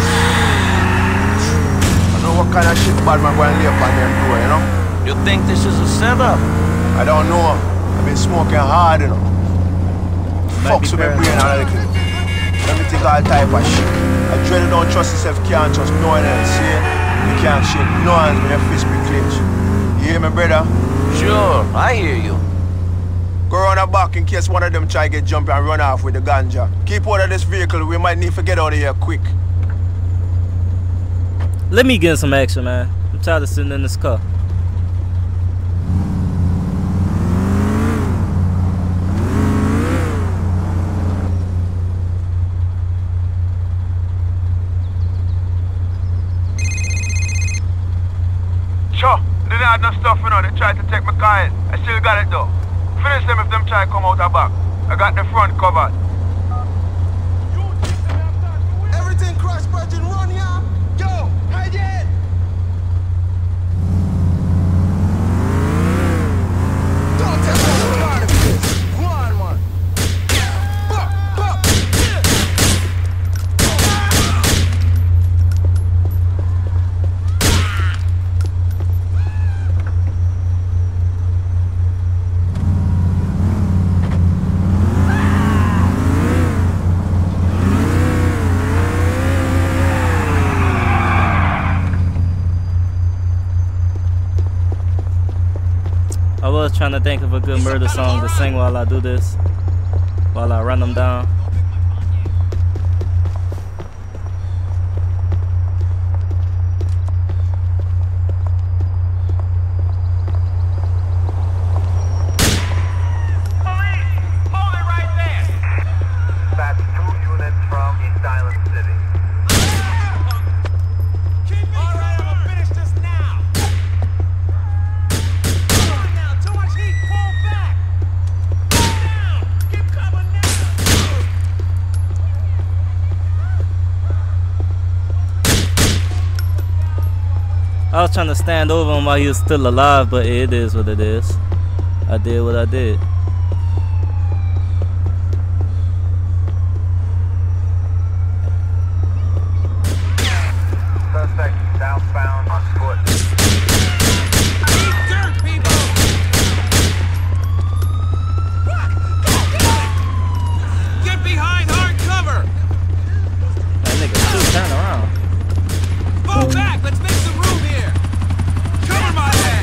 I know what kind of shit bad man going to lay up on them door, you know? You think this is a setup? I don't know. I've been smoking hard, you know. Fucks with my brain a little. Let me think all type of shit. I dread don't trust yourself, can't trust no one else, see? You can't shake no hands when your fist be clenched. You hear me, brother? Sure, I hear you. Go around the back in case one of them try to get jumped and run off with the ganja. Keep out of this vehicle, we might need to get out of here quick. Let me get some action, man. I'm tired of sitting in this car. Sure, they didn't have no stuff, you know. They tried to take my car in. I still got it though. Finish them if them try to come out the back. I got the front covered. Everything crash, Virgin, run, yeah? Yo, hide it! Don't take all the part of this. Go on, man. Pop, pop. I was trying to think of a good murder song to sing while I do this, while I run them down. I was trying to stand over him while he was still alive, but it is what it is. I did what I did. Suspect southbound on foot. Eat dirt, people! Get behind hard cover! That nigga too, turn around. Fall back, let's make some room here! Cover my head!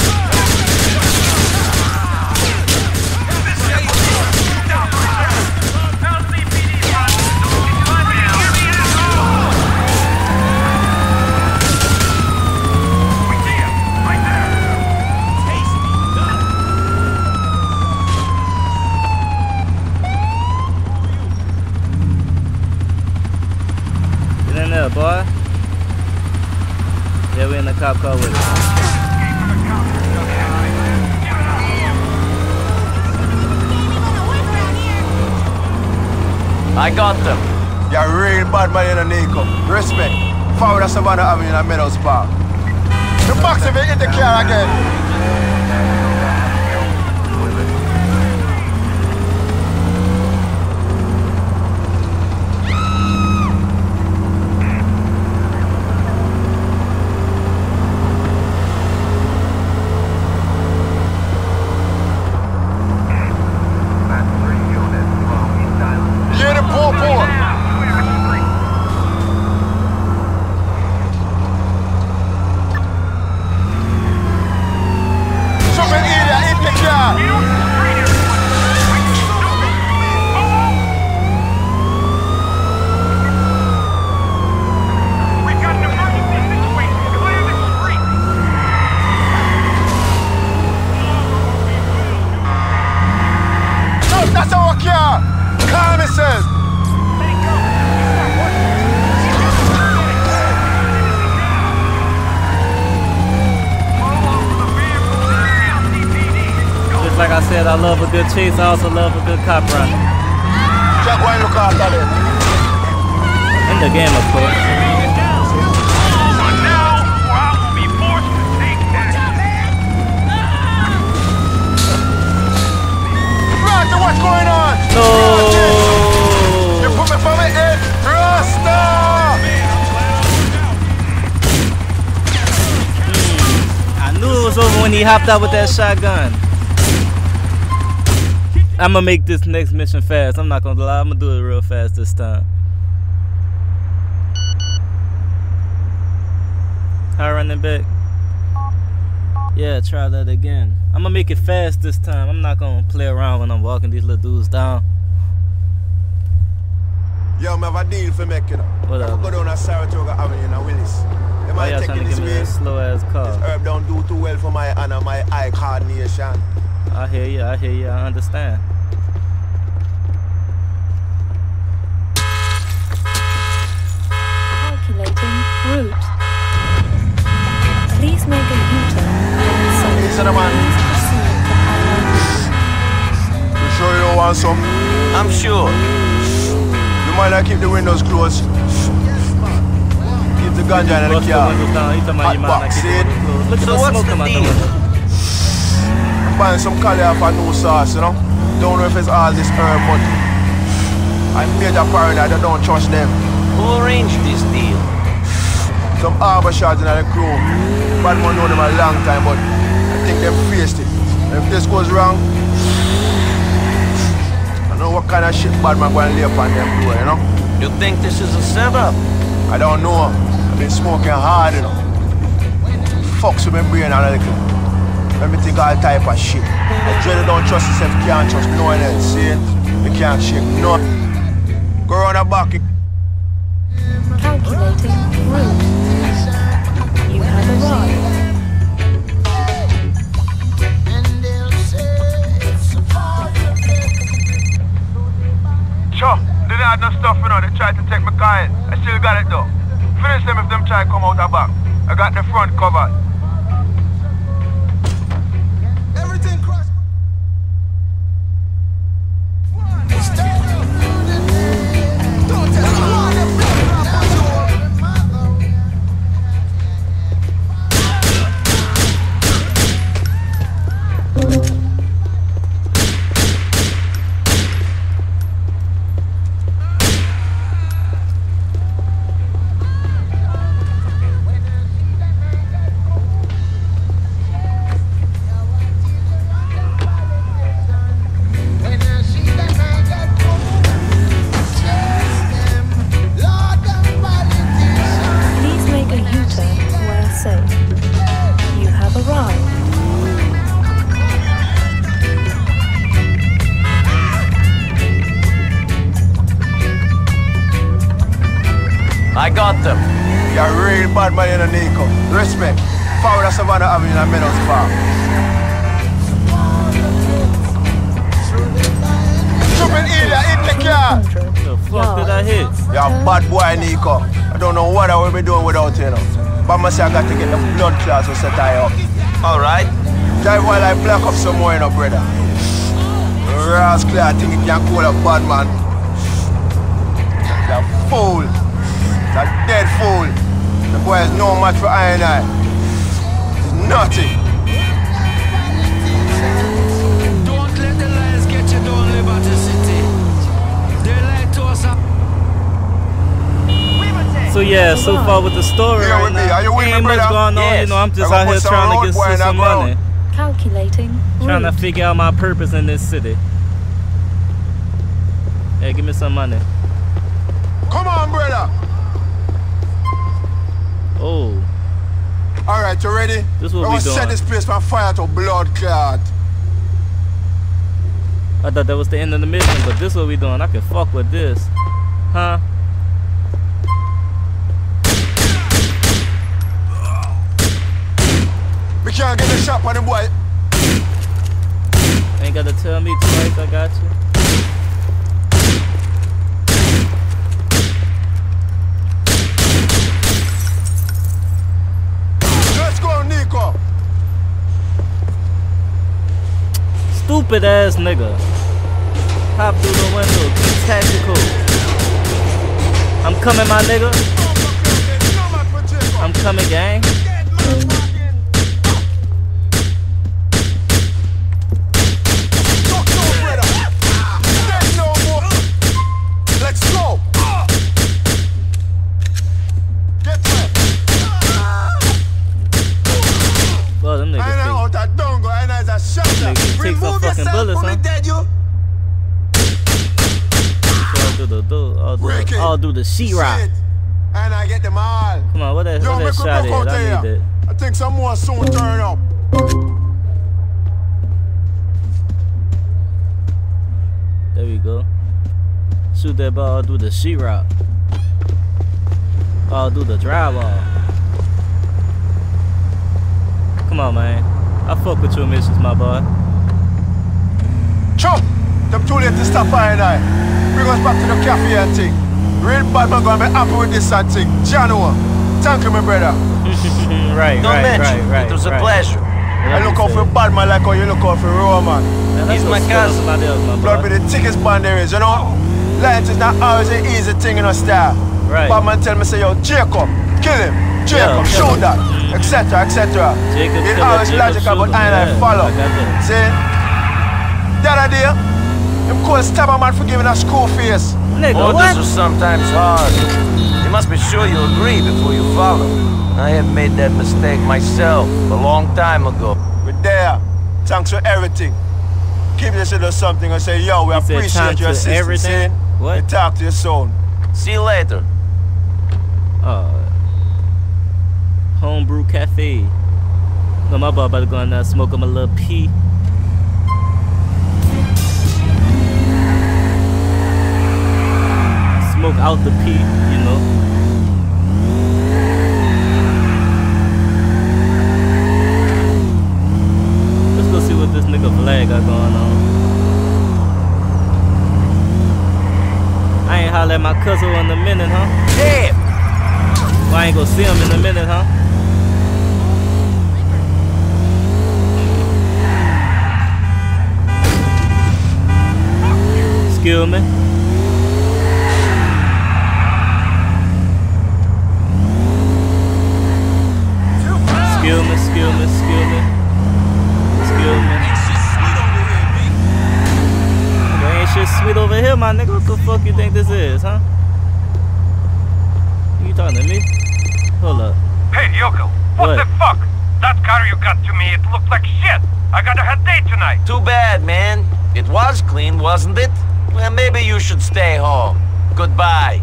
Get in there, boy. Yeah, we in the cop car with it. I got them. You're a real bad man in a Niko. Respect. Forward of Savannah Avenue in a Meadows Park. The box of it in the car again. That's our car! Calm yourself! Just like I said, I love a good chase, I also love a good cop run. Just go and look after them. In the game, of course. What's going on? No! You put me from my head, Rasta! Mm, I knew it was over when he hopped out with that shotgun. I'm gonna make this next mission fast. I'm not gonna lie, I'm gonna do it real fast this time. Hi, running back. Yeah, try that again. I'm gonna make it fast this time. I'm not gonna play around when I'm walking these little dudes down. Yo, I have a deal for making it. What up? Go down to Saratoga Avenue in Willis. They Why y'all trying to give me a slow ass car? This herb don't do too well for my honor, my eye coordination. I hear you, I hear you, I understand. Calculating route. Please make a U-turn. Listen, man. You sure you don't want some? I'm sure. You might not keep the windows closed. Keep the ganja in the car. Hot box, see it? Look at So the what's smoke the come out the deal? window. I'm buying some curry off a new sauce, you know? Don't know if it's all this herb, but I'm major paranoid, I don't trust them. Who arranged this deal? Some harbor shots in the crew. Bad man know them a long time, but I think them faced it. And if this goes wrong, I know what kind of shit bad man going to lay upon them door, you know? You think this is a setup? I don't know. I've been smoking hard, you know. Fucks with my brain a little. Let me think all type of shit. I dread don't trust yourself, you can't trust no one else, see it? You can't shake no. Go around the back. Calculating route. You have arrived. Sure, they didn't have no stuff, you know, they tried to take my car in. I still got it though. Finish them if them try to come out the back. I got the front covered. Everything crossed. I got them. You're a real bad man, you know, Niko. Respect. Forward of Savannah Avenue and Meadows Park. Stupid idiot, hit the car! The fuck did I hit? You're a bad boy, Niko. I don't know what I will be doing without you, you know. But I say I got to get the blood clots to set I up. Alright. Drive while I black up some more, you know, brother. Rascal, I think you can call a bad man. You're a fool. You're a dead fool. The boy is no match for I and I. He's naughty. Don't let the lies get you down Liberty City. They lie to us. So yeah, so far with the story yeah, right with now, me. Are you with ain't me, much brother? going on, Yes. you know, I'm just I'm out here put some trying to road get boy some, in some that money. Calculating Trying to route. figure out my purpose in this city. Hey, give me some money. Come on, brother. Oh. Alright, you ready? This what We're we gonna doing. set this place on fire to blood clot. I thought that was the end of the mission, but this what we doing. I can fuck with this. Huh? We can't get the shot on the boy. Ain't got to tell me twice, I got you. Let's go, Niko. Stupid ass nigga. Hop through the window, be tactical. I'm coming, my nigga. I'm coming, gang. Let's go. Get there. Well, them niggas I know take, out that dongo, I know it's a shot. niggas take some fucking bullets, huh? dead, you. I'll do the, do, I'll do, Break it. I'll do the sheetrock. Shit. And I get them all. Come on, what that, Yo, what that make we shot broke is? out I there. need it. I think some more soon turn up. There we go. Shoot that ball, I'll do the sheetrock. I'll do the drywall. Come on, man. I fuck with your missions, my boy. Chop! Them too late to stop I and I. Bring us back to the cafe and thing. Real bad man gonna be happy with this and thing. Jano, thank you, my brother. right, Don't right, mention. right, right. It was a right. pleasure. I look out for bad man like how you look out for Roman. Man, He's let's my go cousin. somebody else, my Blood boy. be the thickest band there is, you know? Light is not always an easy thing in a style. Right. Bad man tell me say, yo, Jacob, kill him. Jacob, Yeah, shoot Jacob. that, et cetera, et cetera. Jacob, It's kill it, always Jacob, logical, shoot but him. I and I Yeah, follow. I got that. See? The other day, them cold stab a man for giving a school face. Nigga, Orders what? are sometimes hard. You must be sure you agree before you follow. I have made that mistake myself a long time ago. We're there. Thanks for everything. Keep this into something and say, yo, we He said appreciate thanks your for assistance. everything? See? What? We talk to you soon. See you later. Uh, Homebrew Cafe. No, my boy about to go in there and smoke him a little pee. Smoke out the pee, you know. Let's go see what this nigga Vlad got going on. I ain't holler at my cousin in a minute, huh? Damn! Well, I ain't gonna see him in a minute, huh? Excuse me. Excuse me, excuse me, excuse me. Excuse me. There ain't shit sweet over here, my nigga. What the fuck you think this is, huh? You talking to me? Hold up. Hey, Yoko, what, What? the fuck? That car you got to me, it looked like shit. I got a hot date tonight. Too bad, man. It was clean, wasn't it? Well, maybe you should stay home. Goodbye.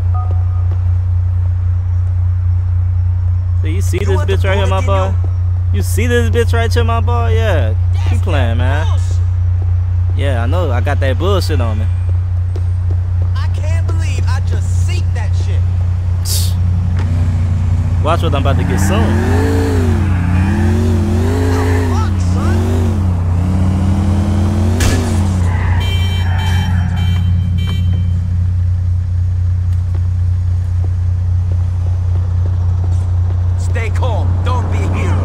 So you see this bitch right here, my boy? You see this bitch right here, my boy? Yeah. Keep playing, man. Yeah, I know. I got that bullshit on me. I can't believe I just seeked that shit. Watch what I'm about to get soon. Stay calm. Don't be a hero.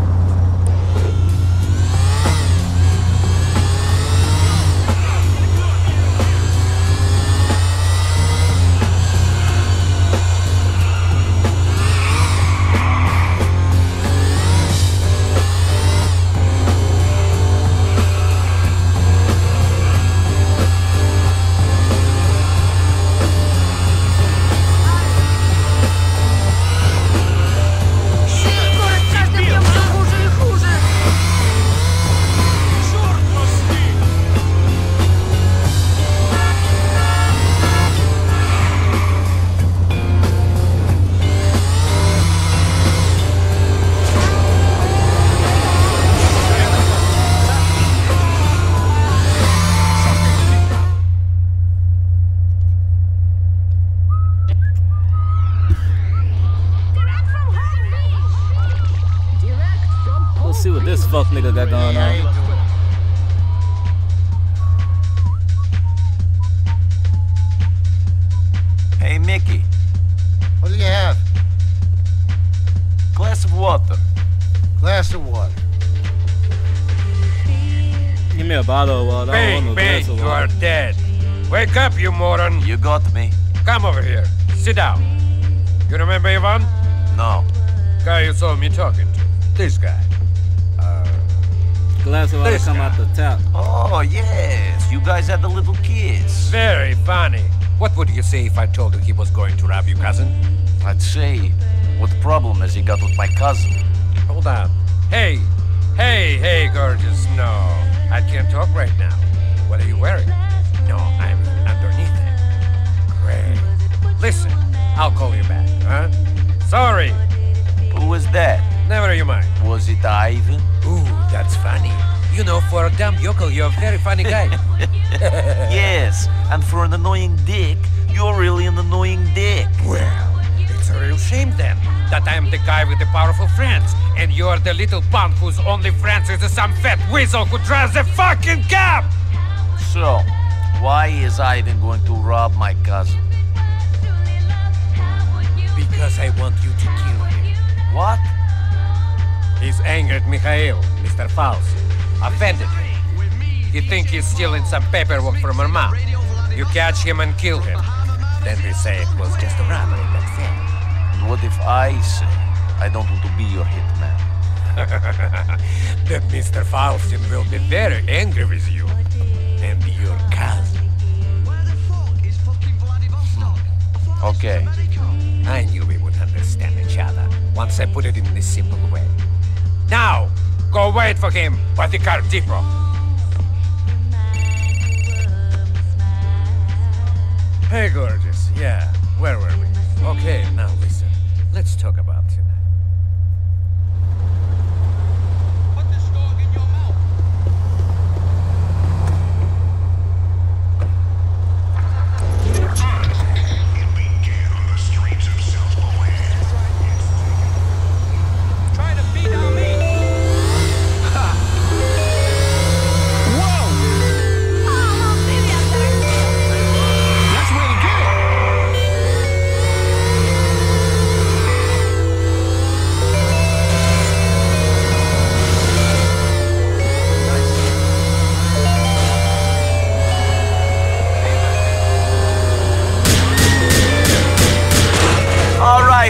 Let's see what this fuck nigga got going on. Hey, Mickey. What do you have? Glass of water. Glass of water. Give me a bottle of water. I don't want no Bang, glass bang, of you are water. dead. Wake up, you moron. You got me. Come over here. Sit down. You remember Ivan? No. Guy you saw me talking to. This guy. Uh, Glass of water This come guy. out the tap. Oh, yes. You guys had the little kids. very funny. What would you say if I told you he was going to rob you, cousin? I'd say, what problem has he got with my cousin? Hold on. Hey, hey, hey, gorgeous. No, I can't talk right now. What are you wearing? No, I'm underneath it. Great. Listen, I'll call you back, huh? Sorry. Who was that? Never you mind. Was it Ivan? Ooh, that's funny. You know, for a dumb yokel, you're a very funny guy. Yes, and for an annoying dick, you're really an annoying dick. Well, it's a real shame then that I'm the guy with the powerful friends, and you're the little punk whose only friends is some fat weasel who drives the fucking cab! So, why is Ivan going to rob my cousin? Because I want you to kill him. What? He's angry at Mikhail, Mister Faust. Offended him. He think he's stealing some paperwork from her mom. You catch him and kill him. Then we say it was just a robbery, that's it. And what if I say I don't want to be your hitman? Then Mister Faustin will be very angry with you. And your cousin. Hmm. Okay. I knew we would understand each other once I put it in this simple way. Now, go wait for him by the car depot. Hey, gorgeous. Yeah, where were we? Okay, now listen. Let's talk about tonight.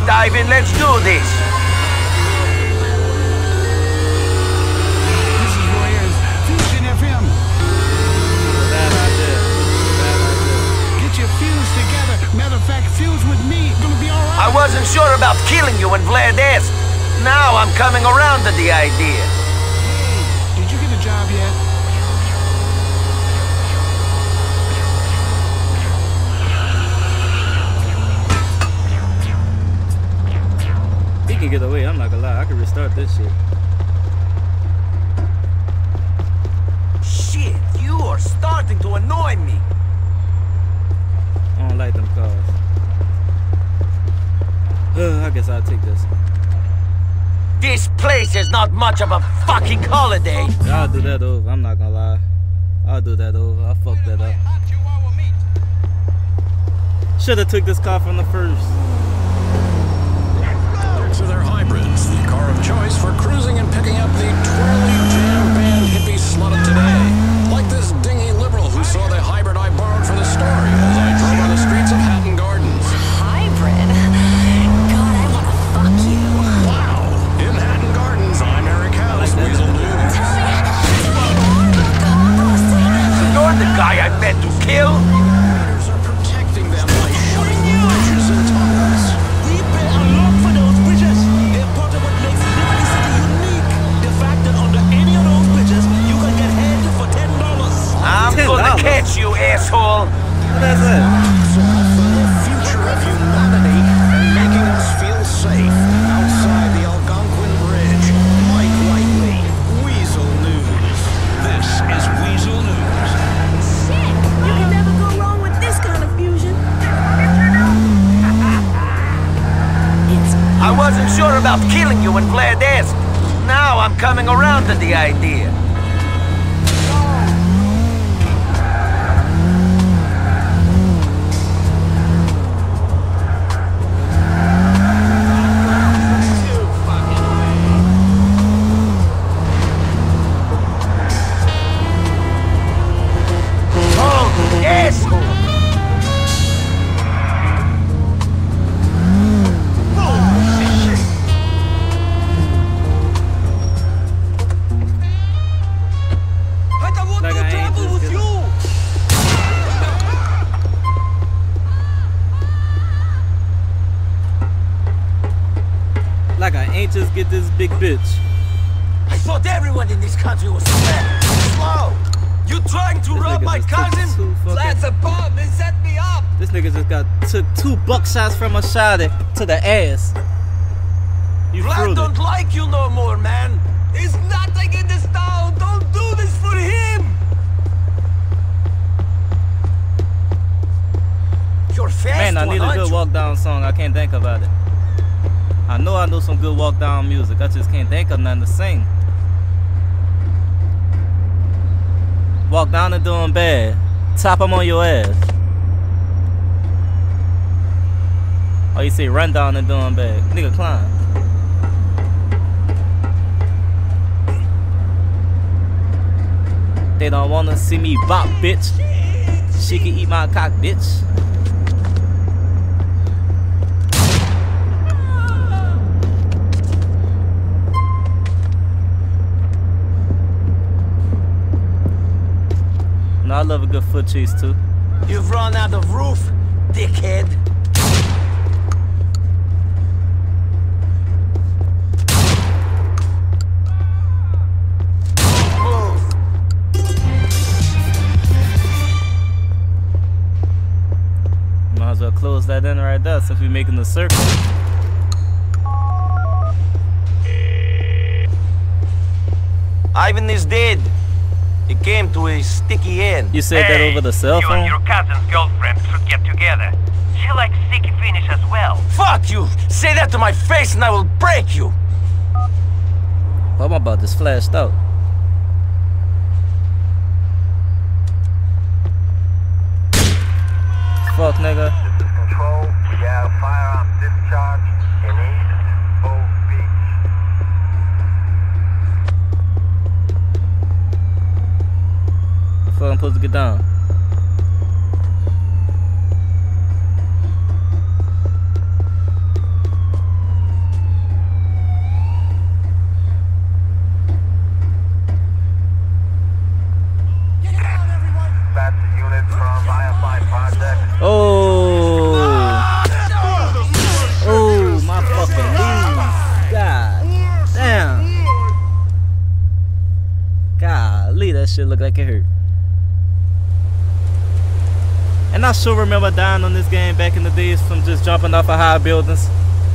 right, Ivan, let's do this. This is Royers. Fusion F M. Bad idea. Bad idea. Get your fuse together. Matter of fact, fuse with me. Gonna be alright. I wasn't sure about killing you when Vlad asked. Now I'm coming around to the idea. Hey, did you get a job yet? He can get away, I'm not gonna lie. I can restart this shit. Shit, you are starting to annoy me. I don't like them cars. Uh, I guess I'll take this. This place is not much of a fucking holiday. I'll do that over, I'm not gonna lie. I'll do that over, I'll fuck that up. Should've took this car from the first. So they're hybrids, the car of choice for cruising and picking up the twirly jam band hippie slut of today. Like this dingy liberal who saw the hybrid I borrowed for the story as I drove on the streets of Hatton Gardens. Hybrid? God, I want to fuck you. Wow! In Hatton Gardens, I'm Eric House, Weasel News. You're the guy I meant to kill. Raiders are protecting them by shutting bridges and tunnels. We pay a lot for those bridges. They're part of what makes Liberty City unique. The fact that under any of those bridges, you can get head for ten dollars. I'm gonna catch you, asshole. What is it? So for the future of humanity and making us feel safe outside the Algonquin Bridge. Mike Whiteley, Weasel News. This is Weasel News. Shit! You can never go wrong with this kind of fusion. I wasn't sure about killing you when Vlad asked. Now I'm coming around to the idea. Oh, asshole! I don't want Like to I ain't travel just with gonna- you. Like I ain't just get this big bitch. I thought everyone in this country was fat. Slow! You trying to This rob nigga my just took cousin? two fucking- That's a bomb. They set me up. This nigga just got took two buckshots from a shot to the ass. You Vlad fruited. don't like you no more, man. There's nothing in this town. Don't do this for him. You're fast Man, I one, need a aren't good you? walk down song. I can't think about it. I know I know some good walk down music. I just can't think of nothing to sing. Walk down and doing bad. Top them on your ass. Oh, you say run down and doing bad. Nigga, climb. They don't wanna see me bop, bitch. She can eat my cock, bitch. No, I love a good foot chase too. You've run out of roof, dickhead. Might as well close that in right there since we're making the circle. Ivan is dead. It came to a sticky end. You said that over the cell You and phone? your cousin's girlfriend should get together. She likes sticky finish as well. Fuck you! Say that to my face and I will break you! Oh, I'm about this flashed out. Fuck, nigga. Control, we have firearm discharge in East Oak Beach. Fuck, I'm supposed to get down. Golly, that shit look like it hurt. And I sure remember dying on this game back in the days from just jumping off of high buildings.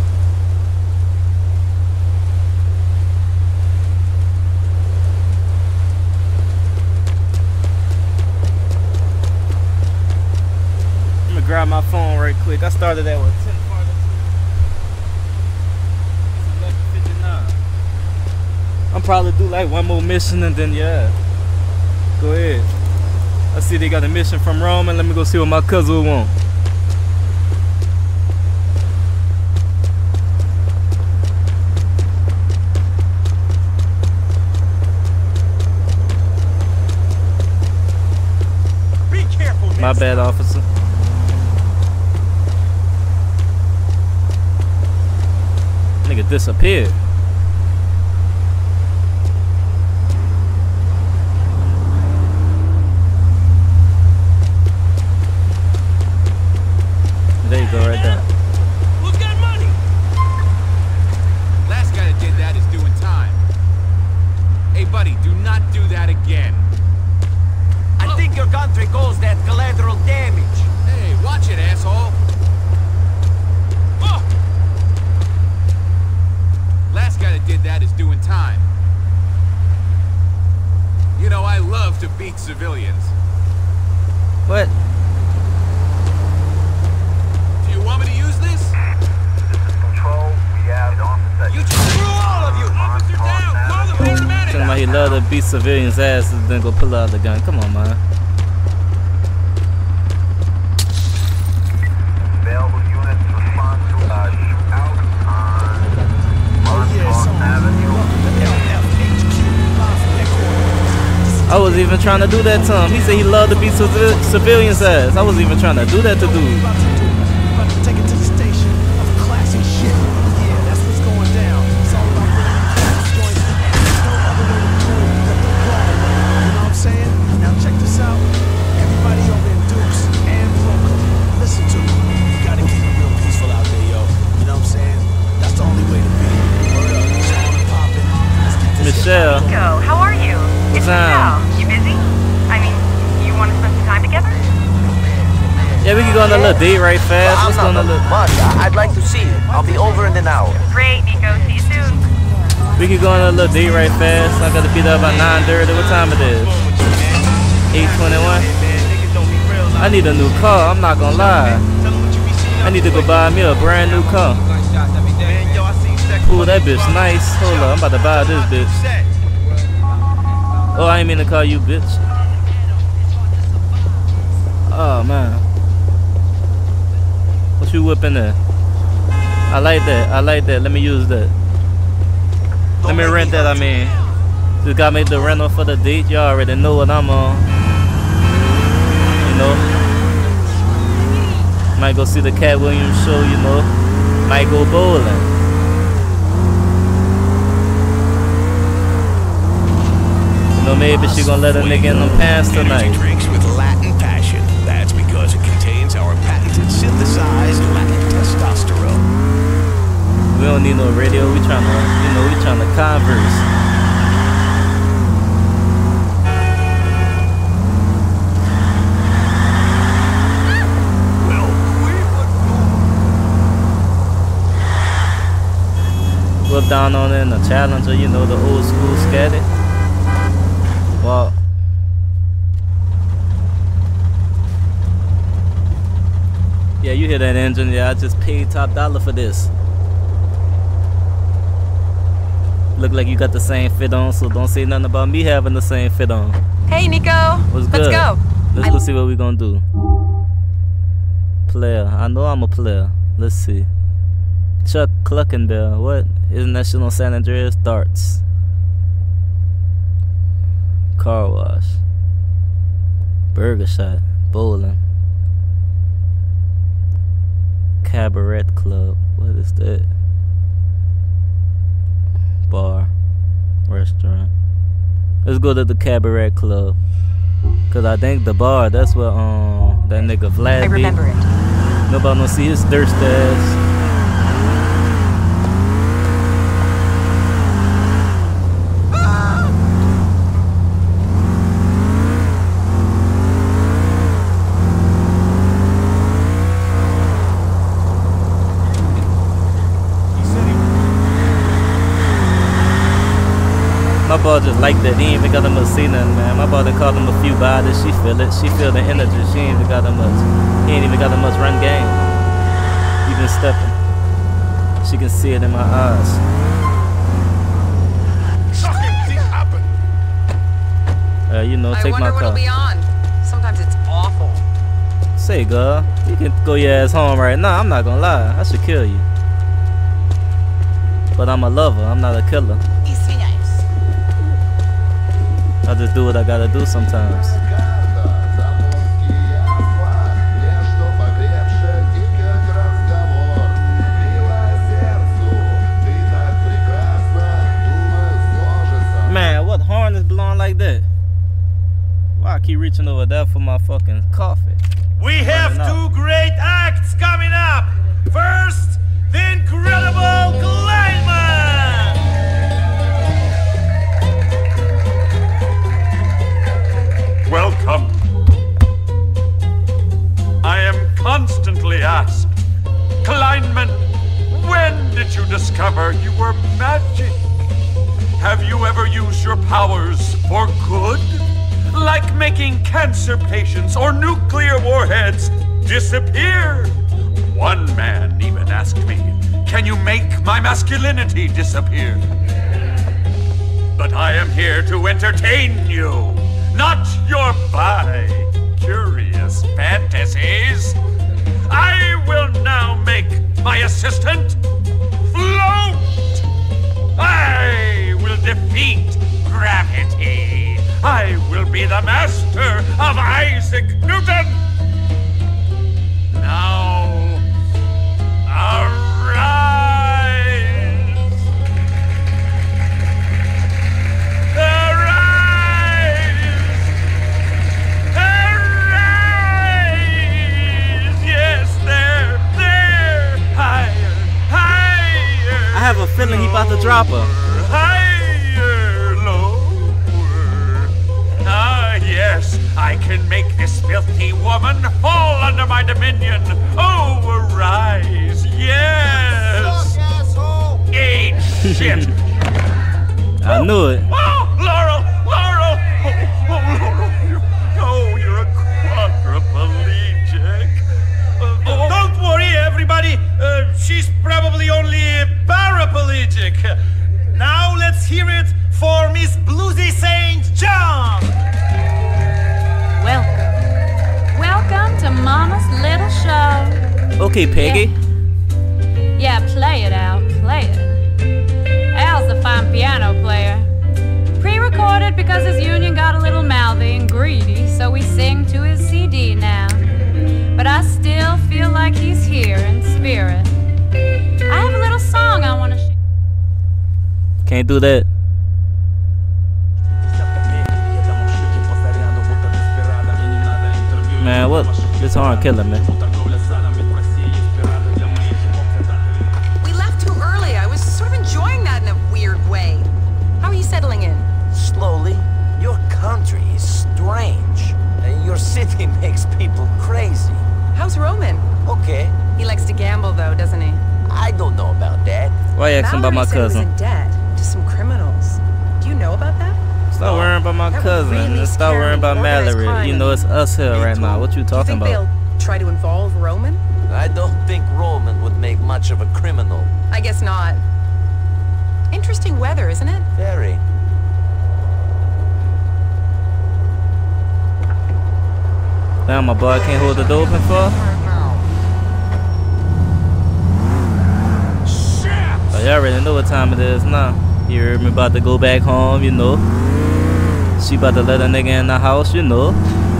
I'm gonna grab my phone right quick. I started at what, ten forty-two? It's eleven fifty-nine. I'm probably do like one more mission and then yeah. Go ahead. I see they got a mission from Rome, and let me go see what my cousin will want. Be careful, My bad, officer. Nigga disappeared. There you go, right there. Who's got money? Last guy that did that is doing time. Hey, buddy, do not do that again. I think your country calls that collateral damage. Hey, watch it, asshole. Oh. Last guy that did that is doing time. You know, I love to beat civilians. What? Do you want me to use this? Control, we have it on the You just threw all of you! Officer down! Call the paramedic! Talking about he love to beat civilians' asses and then go pull out the gun. Come on, man. available units respond to a shootout on Montauk Avenue. I was even trying to do that to him. He said he loved to beat civ civilians' ass. I was even trying to do that to dude. Take it to the station of classy shit. Yeah, that's what's going down. It's all about winning the There's no other way to do it but the wrong way. You know what I'm saying? Now check this out. Everybody over in Dukes and Brooklyn, listen to me. You gotta keep it real peaceful out there, yo. You know what I'm saying? That's the only way to be. Word up. It's on and popping. Let's get this Michelle. Niko, how are you? What's it's up? Michelle. You busy? I mean, you want to spend some time together? Yeah, we can go on a little date right fast. Let's go on a little. Much. I'd like to see you. I'll be over in an hour. Great, Niko. See you soon. We can go on a little date right fast. I gotta be there by nine thirty. What time it is? eight twenty-one. I need a new car. I'm not gonna lie. I need to go buy me a brand new car. Ooh, that bitch nice. Hold up, I'm about to buy this bitch. Oh, I ain't mean to call you bitch. Oh man. What you whipping there? I like that. I like that. Let me use that. Let me rent that, I mean. Just gotta make the rental for the date. Y'all already know what I'm on. You know? Might go see the Cat Williams show, you know. Might go bowling. You know, maybe she gonna let a nigga in them pants tonight. Drinks with Latin passion. That's because it contains our patented synthesized Latin testosterone. We don't need no radio. We trying to, you know, we trying to converse. Whip down on it in the Challenger, you know, the old school scatty. Well, yeah, you hear that engine? Yeah, I just paid top dollar for this. Look like you got the same fit on, so don't say nothing about me having the same fit on. Hey, Niko. What's good? Let's go. Let's go see what we gonna do. Player. I know I'm a player. Let's see. Chuck Cluckenbell. What? International San Andreas Darts. Car wash. Burger shot. Bowling. Cabaret club. What is that? Bar. Restaurant. Let's go to the Cabaret club. Cause I think the bar, that's where um that nigga Vlad I remember be. it. Nobody gonna see his thirst ass. boy just like that. He ain't even got that much say nothing, man. My boy done called him a few bodies. She feel it. She feel the energy. She ain't even got that much. He ain't even got that much run game. Even stepping. She can see it in my eyes. Uh, you know, take my car. I wonder what'll be on. Sometimes it's awful. Say, girl, you can go your ass home right now. I'm not gonna lie. I should kill you. But I'm a lover. I'm not a killer. I just do what I gotta do sometimes. Man, what horn is blowing like that? Why I keep reaching over there for my fucking coffee? We have two great acts coming up. First, the incredible Kleinman. Welcome. I am constantly asked, Kleinman, when did you discover you were magic? Have you ever used your powers for good? Like making cancer patients or nuclear warheads disappear? One man even asked me, can you make my masculinity disappear? But I am here to entertain you, not your bi-curious fantasies. I will now make my assistant float. I will defeat gravity. I will be the master of Isaac Newton. Now, arise. Arise. Arise. Yes, there, there. Higher, higher. I have a feeling he about to drop her. Higher, lower. Ah, yes, I can make this filthy woman fall under my dominion. Oh, arise, yes. Suck, asshole. Eat shit. I knew it. Oh, Laurel, Laurel. Oh, oh Laurel, you're, oh, you're a quadriplegic. Uh, oh, don't worry, everybody. Uh, she's probably only paraplegic. Now let's hear it for Miss Bluesy Saint John. Welcome. Welcome to Mama's little show. Okay, Peggy. Yeah, yeah, play it, Al. Play it. Al's a fine piano player. Pre-recorded because his union got a little mouthy and greedy, so we sing to his C D now. But I still feel like he's here in spirit. I have a little song I want to share. Can't do that. Man, what? This horn killing me. We left too early. I was sort of enjoying that in a weird way. How are you settling in? Slowly. Your country is strange. And your city makes people crazy. How's Roman? Okay. He likes to gamble, though, doesn't he? I don't know about that. Why you asking about my cousin? He was in debt to some criminals. Do you know about that? Stop worrying about my cousin. Really stop worrying about Mallory. You know it's us here right now. What you talking about? You think they'll try to involve Roman? I don't think Roman would make much of a criminal. I guess not. Interesting weather, isn't it? Very. Damn, my boy can't hold the door open for? Oh, you already know what time it is now. You heard me about to go back home, you know. She about to let a nigga in the house, you know.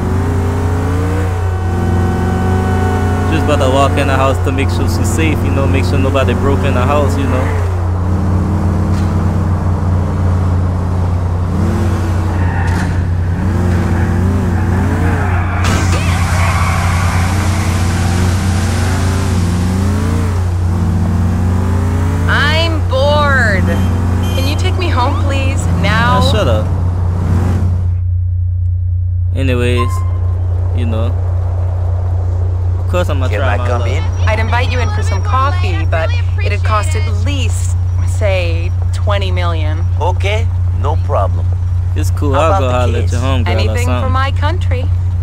Just about to walk in the house to make sure she's safe, you know. Make sure nobody broke in the house, you know. Shut up. Anyways, you know. Of course I'm gonna try my luck. I'd invite you in for some coffee, but it'd cost at least, say, twenty million. Okay, No problem. It's cool. How I'll about go the holler at kids? your homegirl or Anything for something. my country.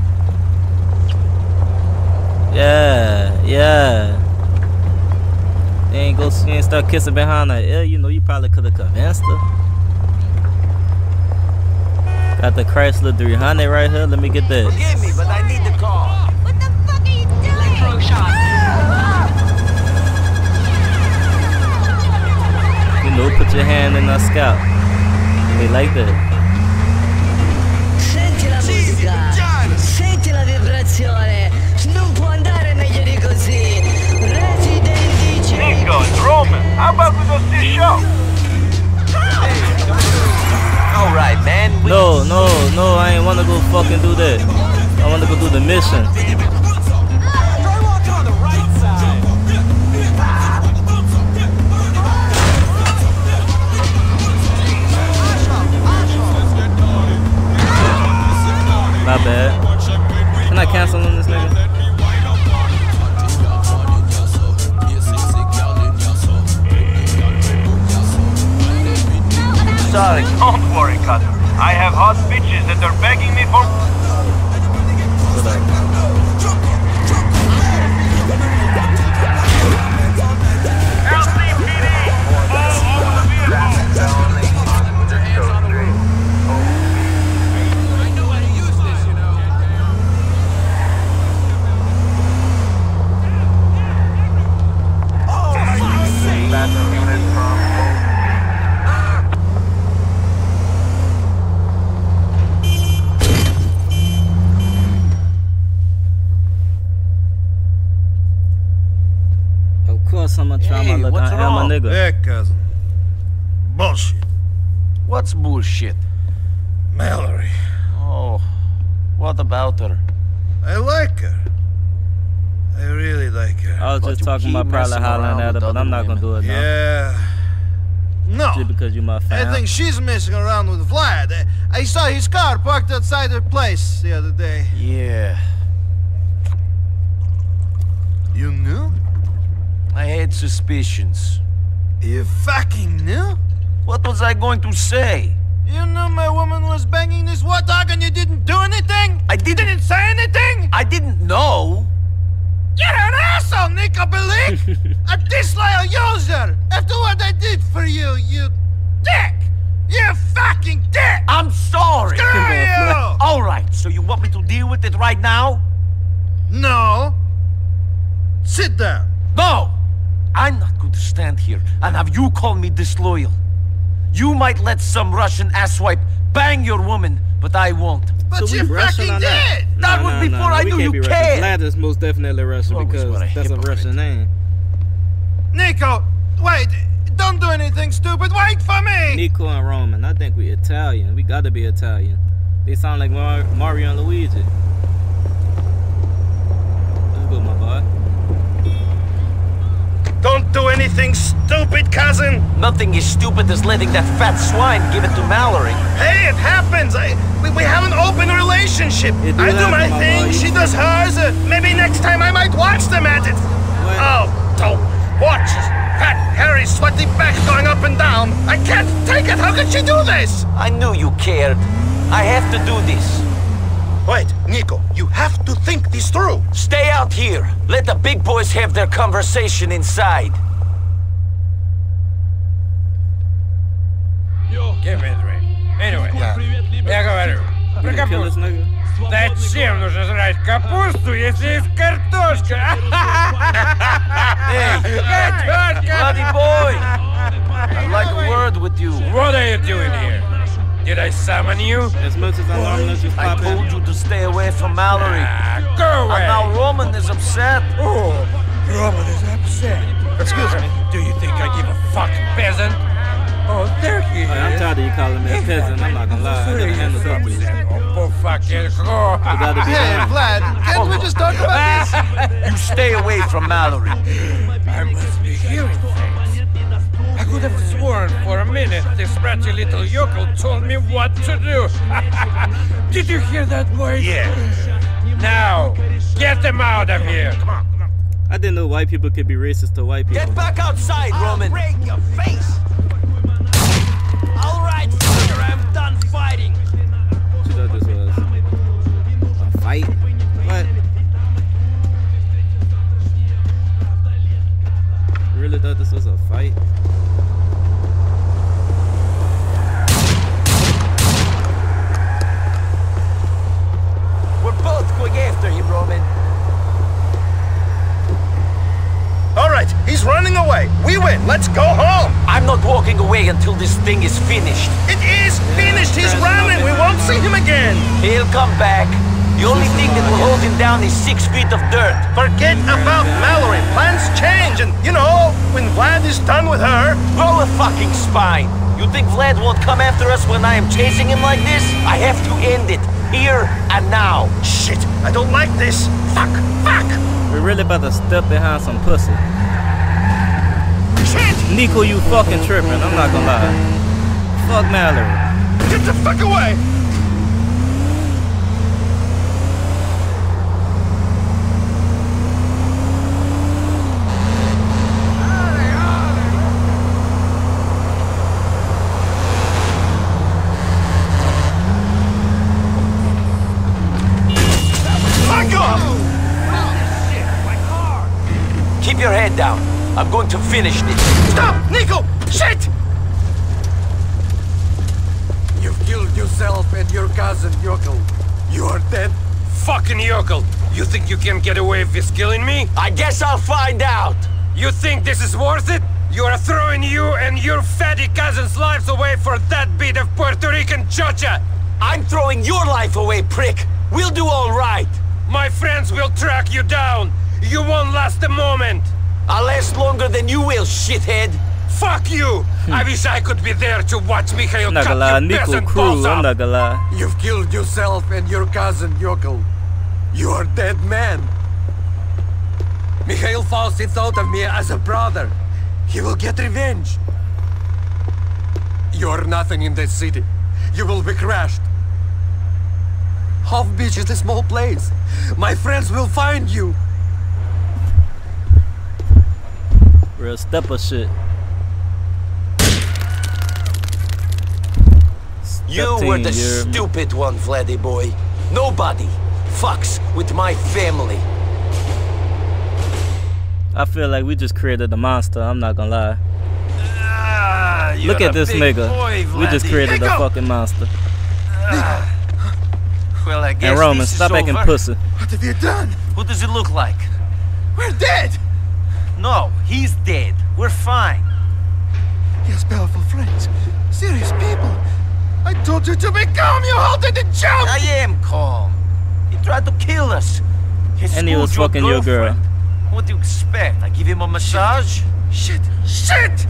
Yeah, yeah. You ain't go, you ain't start kissing behind her ear. You know, you probably could have convinced her. Got the Chrysler three hundred right here. Let me get that. Forgive me, but I need the car. What the fuck are you doing? Electroshock. You know, put your hand in her scalp. They like that. Senti la musica, senti la vibrazione, non può andare meglio di così. Resident D J. Niko, it's Roman. How about we go see a show? All right, man. We No, no, no, I ain't wanna go fucking do that. I wanna go do the mission. My bad. Can I cancel on this nigga? sorry. Don't worry, cousin. I have hot bitches that are begging me for... L C P D! All over the vehicle! I'm gonna try my luck what's on wrong? my nigga. Yeah, cousin. Bullshit. What's bullshit? Mallory. Oh, what about her? I like her. I really like her. I was But just you talking keep about probably messing hollering around at her, with but other I'm not gonna do it now. Yeah. No. Just because you my fan. I think she's messing around with Vlad. I, I saw his car parked outside her place the other day. Yeah. You knew? I had suspicions. You fucking knew? What was I going to say? You knew my woman was banging this warthog and you didn't do anything? I didn't. Didn't say anything? I didn't know. You're an asshole, Niko Bellic! A disloyal user! After what I did for you, you dick! You fucking dick! I'm sorry. Screw you! All right, so you want me to deal with it right now? No. Sit down. No! I'm not going to stand here and have you call me disloyal. You might let some Russian asswipe bang your woman, but I won't. But So we you Russian fucking on did! that? That No, was no, before no, no, I we knew can't you be Russian. cared. Vlad is most definitely Russian Always because what a that's a hypocrite. Russian name. Niko, wait. Don't do anything stupid. Wait for me! Niko and Roman. I think we Italian. We gotta be Italian. They sound like Mar Mario and Luigi. Let's go, my boy. Don't do anything stupid, cousin! Nothing as stupid as letting that fat swine give it to Mallory. Hey, it happens! I, we, we have an open relationship! It do I do my happen, my thing, boy. she does hers. Uh, maybe next time I might watch them at it! What? Oh, don't watch his fat, hairy, sweaty back going up and down! I can't take it! How could she do this? I knew you cared. I have to do this. Wait, Niko, you have to think this through! Stay out here. Let the big boys have their conversation inside. Give me the ring. Anyway, я говорю, You gonna kill this nigga? зачем нужно жрать капусту, если есть картошка? Hey, Картошка! bloody boy! I'd like a word with you. What are you doing here? Did I summon you? As much as I normally just I pop told in. you to stay away from Mallory. Ah, go away! And now Roman is upset. Oh, Roman is upset. Excuse me. Do you think I give a fuck, peasant? Oh, there he is. Hey, I'm tired of you calling me a peasant. I'm not gonna lie. I gotta handle that. Oh, fucking go. You gotta be Hey, done. Vlad, can't we just talk about this? You stay away from Mallory. I must be hearing things. I could have sworn for a minute this ratty little yokel told me what to do. Did you hear that voice? Yeah. Now, get them out of here. Come on, come on. I didn't know white people could be racist to white people. Get back outside, Roman. Break your face! All right, figure out. fighting. You thought this was a fight? What? You really thought this was a fight? We're both going after him, Roman. All right, he's running away. We win. Let's go home. I'm not walking away until this thing is finished. It is finished. He's running. We won't see him again. He'll come back. The only thing that will hold him down is six feet of dirt. Forget about Mallory. Plans change, and you know, when Vlad is done with her... Grow a fucking spine. You think Vlad won't come after us when I am chasing him like this? I have to end it. Here and now. Shit, I don't like this. Fuck, fuck. We're really about to step behind some pussy. Shit! Niko, you fucking tripping. I'm not gonna lie. Fuck Mallory. Get the fuck away! Keep your head down. I'm going to finish this. Stop! Niko! Shit! You've killed yourself and your cousin, Yokel. You are dead. Fucking Yokel! You think you can get away with killing me? I guess I'll find out. You think this is worth it? You are throwing you and your fatty cousin's lives away for that bit of Puerto Rican chocha! I'm throwing your life away, prick! We'll do all right! My friends will track you down! You won't last a moment! I'll last longer than you will, shithead! Fuck you! I wish I could be there to watch Mikhail I'm not gonna lie, cut your Niko peasant crew, balls I'm off. not gonna lie. You've killed yourself and your cousin, Yokel. You are dead man. Mikhail Fausti thought of me as a brother. He will get revenge. You're nothing in this city. You will be crushed. Half Beach is a small place. My friends will find you. Real stepper shit. You were the stupid one, Vladdy boy. Nobody fucks with my family. I feel like we just created a monster, I'm not gonna lie. Ah, Look at this nigga. Boy, we just created a fucking monster. Ah. Well, I guess And Roman, this stop is acting over. pussy. What have you done? What does it look like? We're dead! No, he's dead. We're fine. He has powerful friends. Serious people. I told you to be calm, you halted and jumped! I am calm. He tried to kill us. He And he was schooled fucking your girl. girlfriend. What do you expect? I give him a massage? Shit! Shit!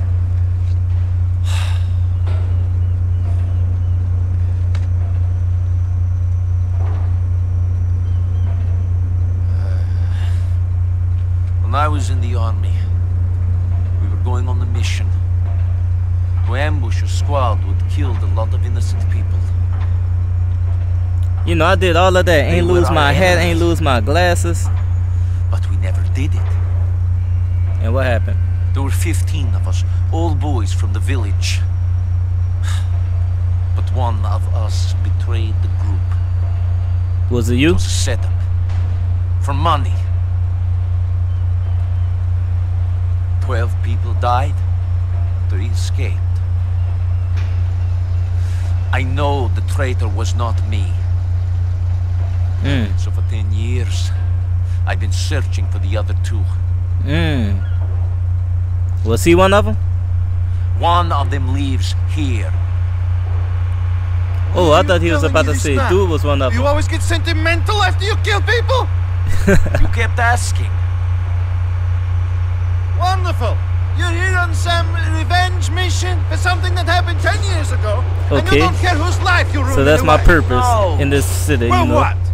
When I was in the army, we were going on a mission to ambush a squad who had killed a lot of innocent people. You know, I did all of that. They Ain't were lose our my hat, ain't enemies. lose my glasses. But we never did it. And what happened? There were fifteen of us, all boys from the village. But one of us betrayed the group. Was it It you? was a setup. For money. Twelve people died. Three escaped. I know the traitor was not me. Mm. So for ten years, I've been searching for the other two. Mm. Was he one of them? One of them lives here. Oh, I thought he was about to say Stop. dude was one of You them. always get sentimental after you kill people? You kept asking. Wonderful. You're here on some revenge mission for something that happened ten years ago. And Okay. you don't care whose life you ruined. So that's my away. purpose No. in this city, Well, you know. what?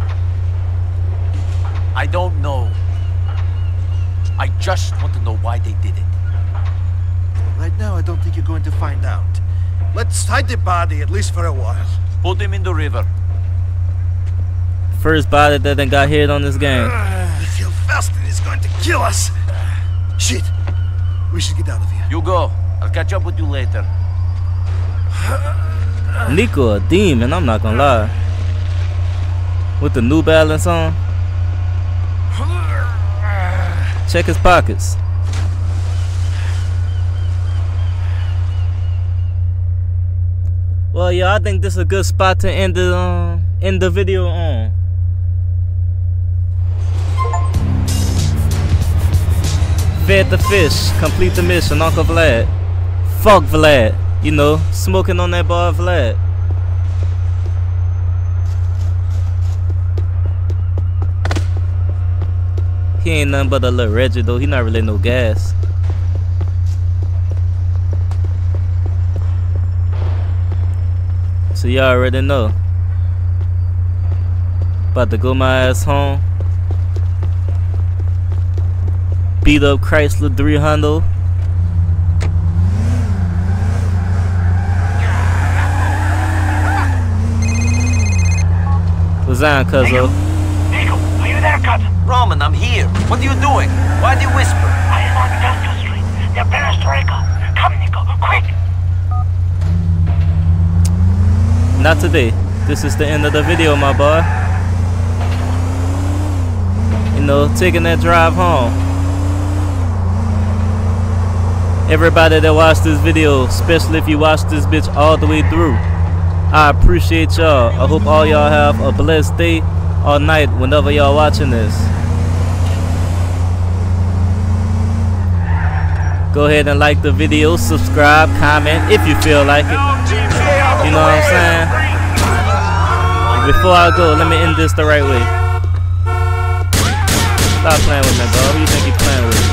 I don't know. I just want to know why they did it. Right now, I don't think you're going to find out. Let's hide the body, at least for a while. Put him in the river. First body that done got hit on this game. I feel Faustin is going to kill us. Shit. We should get out of here. You go. I'll catch up with you later. Niko a demon, I'm not gonna lie. With the New Balance on. Check his pockets. Well, yeah, I think this is a good spot to end the um, end the video on. Fed the fish, complete the mission, Uncle Vlad. Fuck Vlad, you know, smoking on that bar Vlad. He ain't nothing but a little Reggie though, he not really no gas. So y'all already know. About to go my ass home. Beat up Chrysler three hundred. What's on, cuzzo? Niko, are you there, cousin? Roman, I'm here. What are you doing? Why do you whisper? I am on Delta Street. Near Perestroika. Come, Niko, quick! Not today. This is the end of the video, my boy. You know, taking that drive home. Everybody that watched this video, especially if you watched this bitch all the way through, I appreciate y'all. I hope all y'all have a blessed day or night whenever y'all watching this. Go ahead and like the video, subscribe, comment if you feel like it. You know what I'm saying? Before I go, let me end this the right way. Stop playing with me, bro. Who you think you playing with?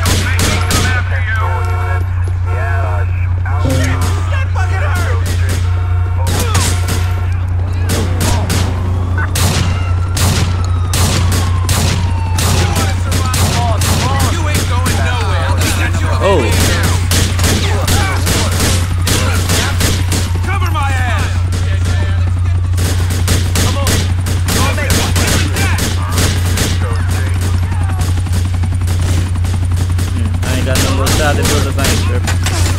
Oh. Cover my ass! Come on. Hmm, I ain't got no more shot at brothers, I ain't tripping.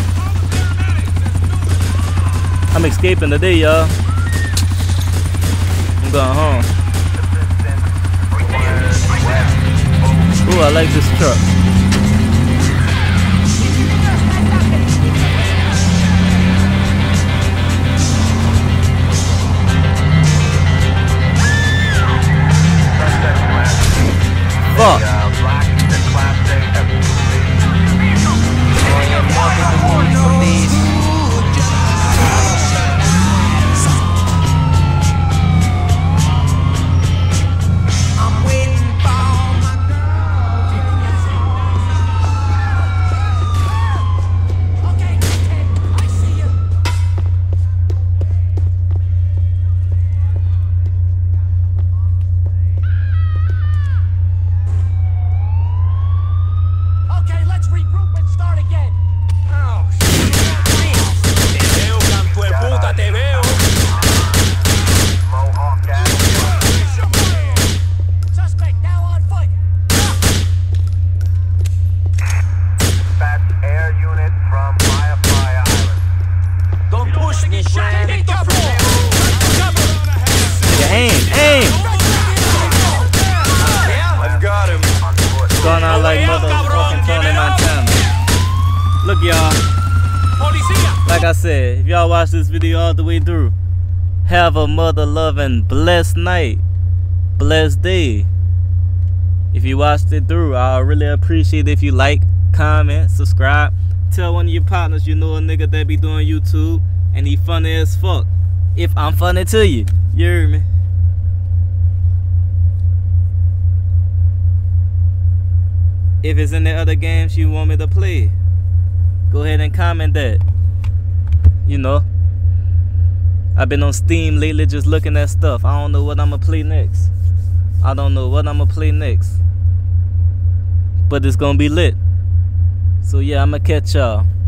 I'm escaping today, y'all. I'm going home. Ooh, I like this truck. Fuck. Look, y'all, like I said, if y'all watch this video all the way through, have a mother-loving blessed night, blessed day. If you watched it through, I really appreciate it if you like, comment, subscribe. Tell one of your partners you know a nigga that be doing YouTube and he funny as fuck. If I'm funny to you, you hear me? If it's any other games you want me to play, go ahead and comment that. You know, I've been on Steam lately just looking at stuff. I don't know what I'm gonna play next. I don't know what I'm gonna play next. But it's gonna be lit. So yeah, I'm gonna catch y'all.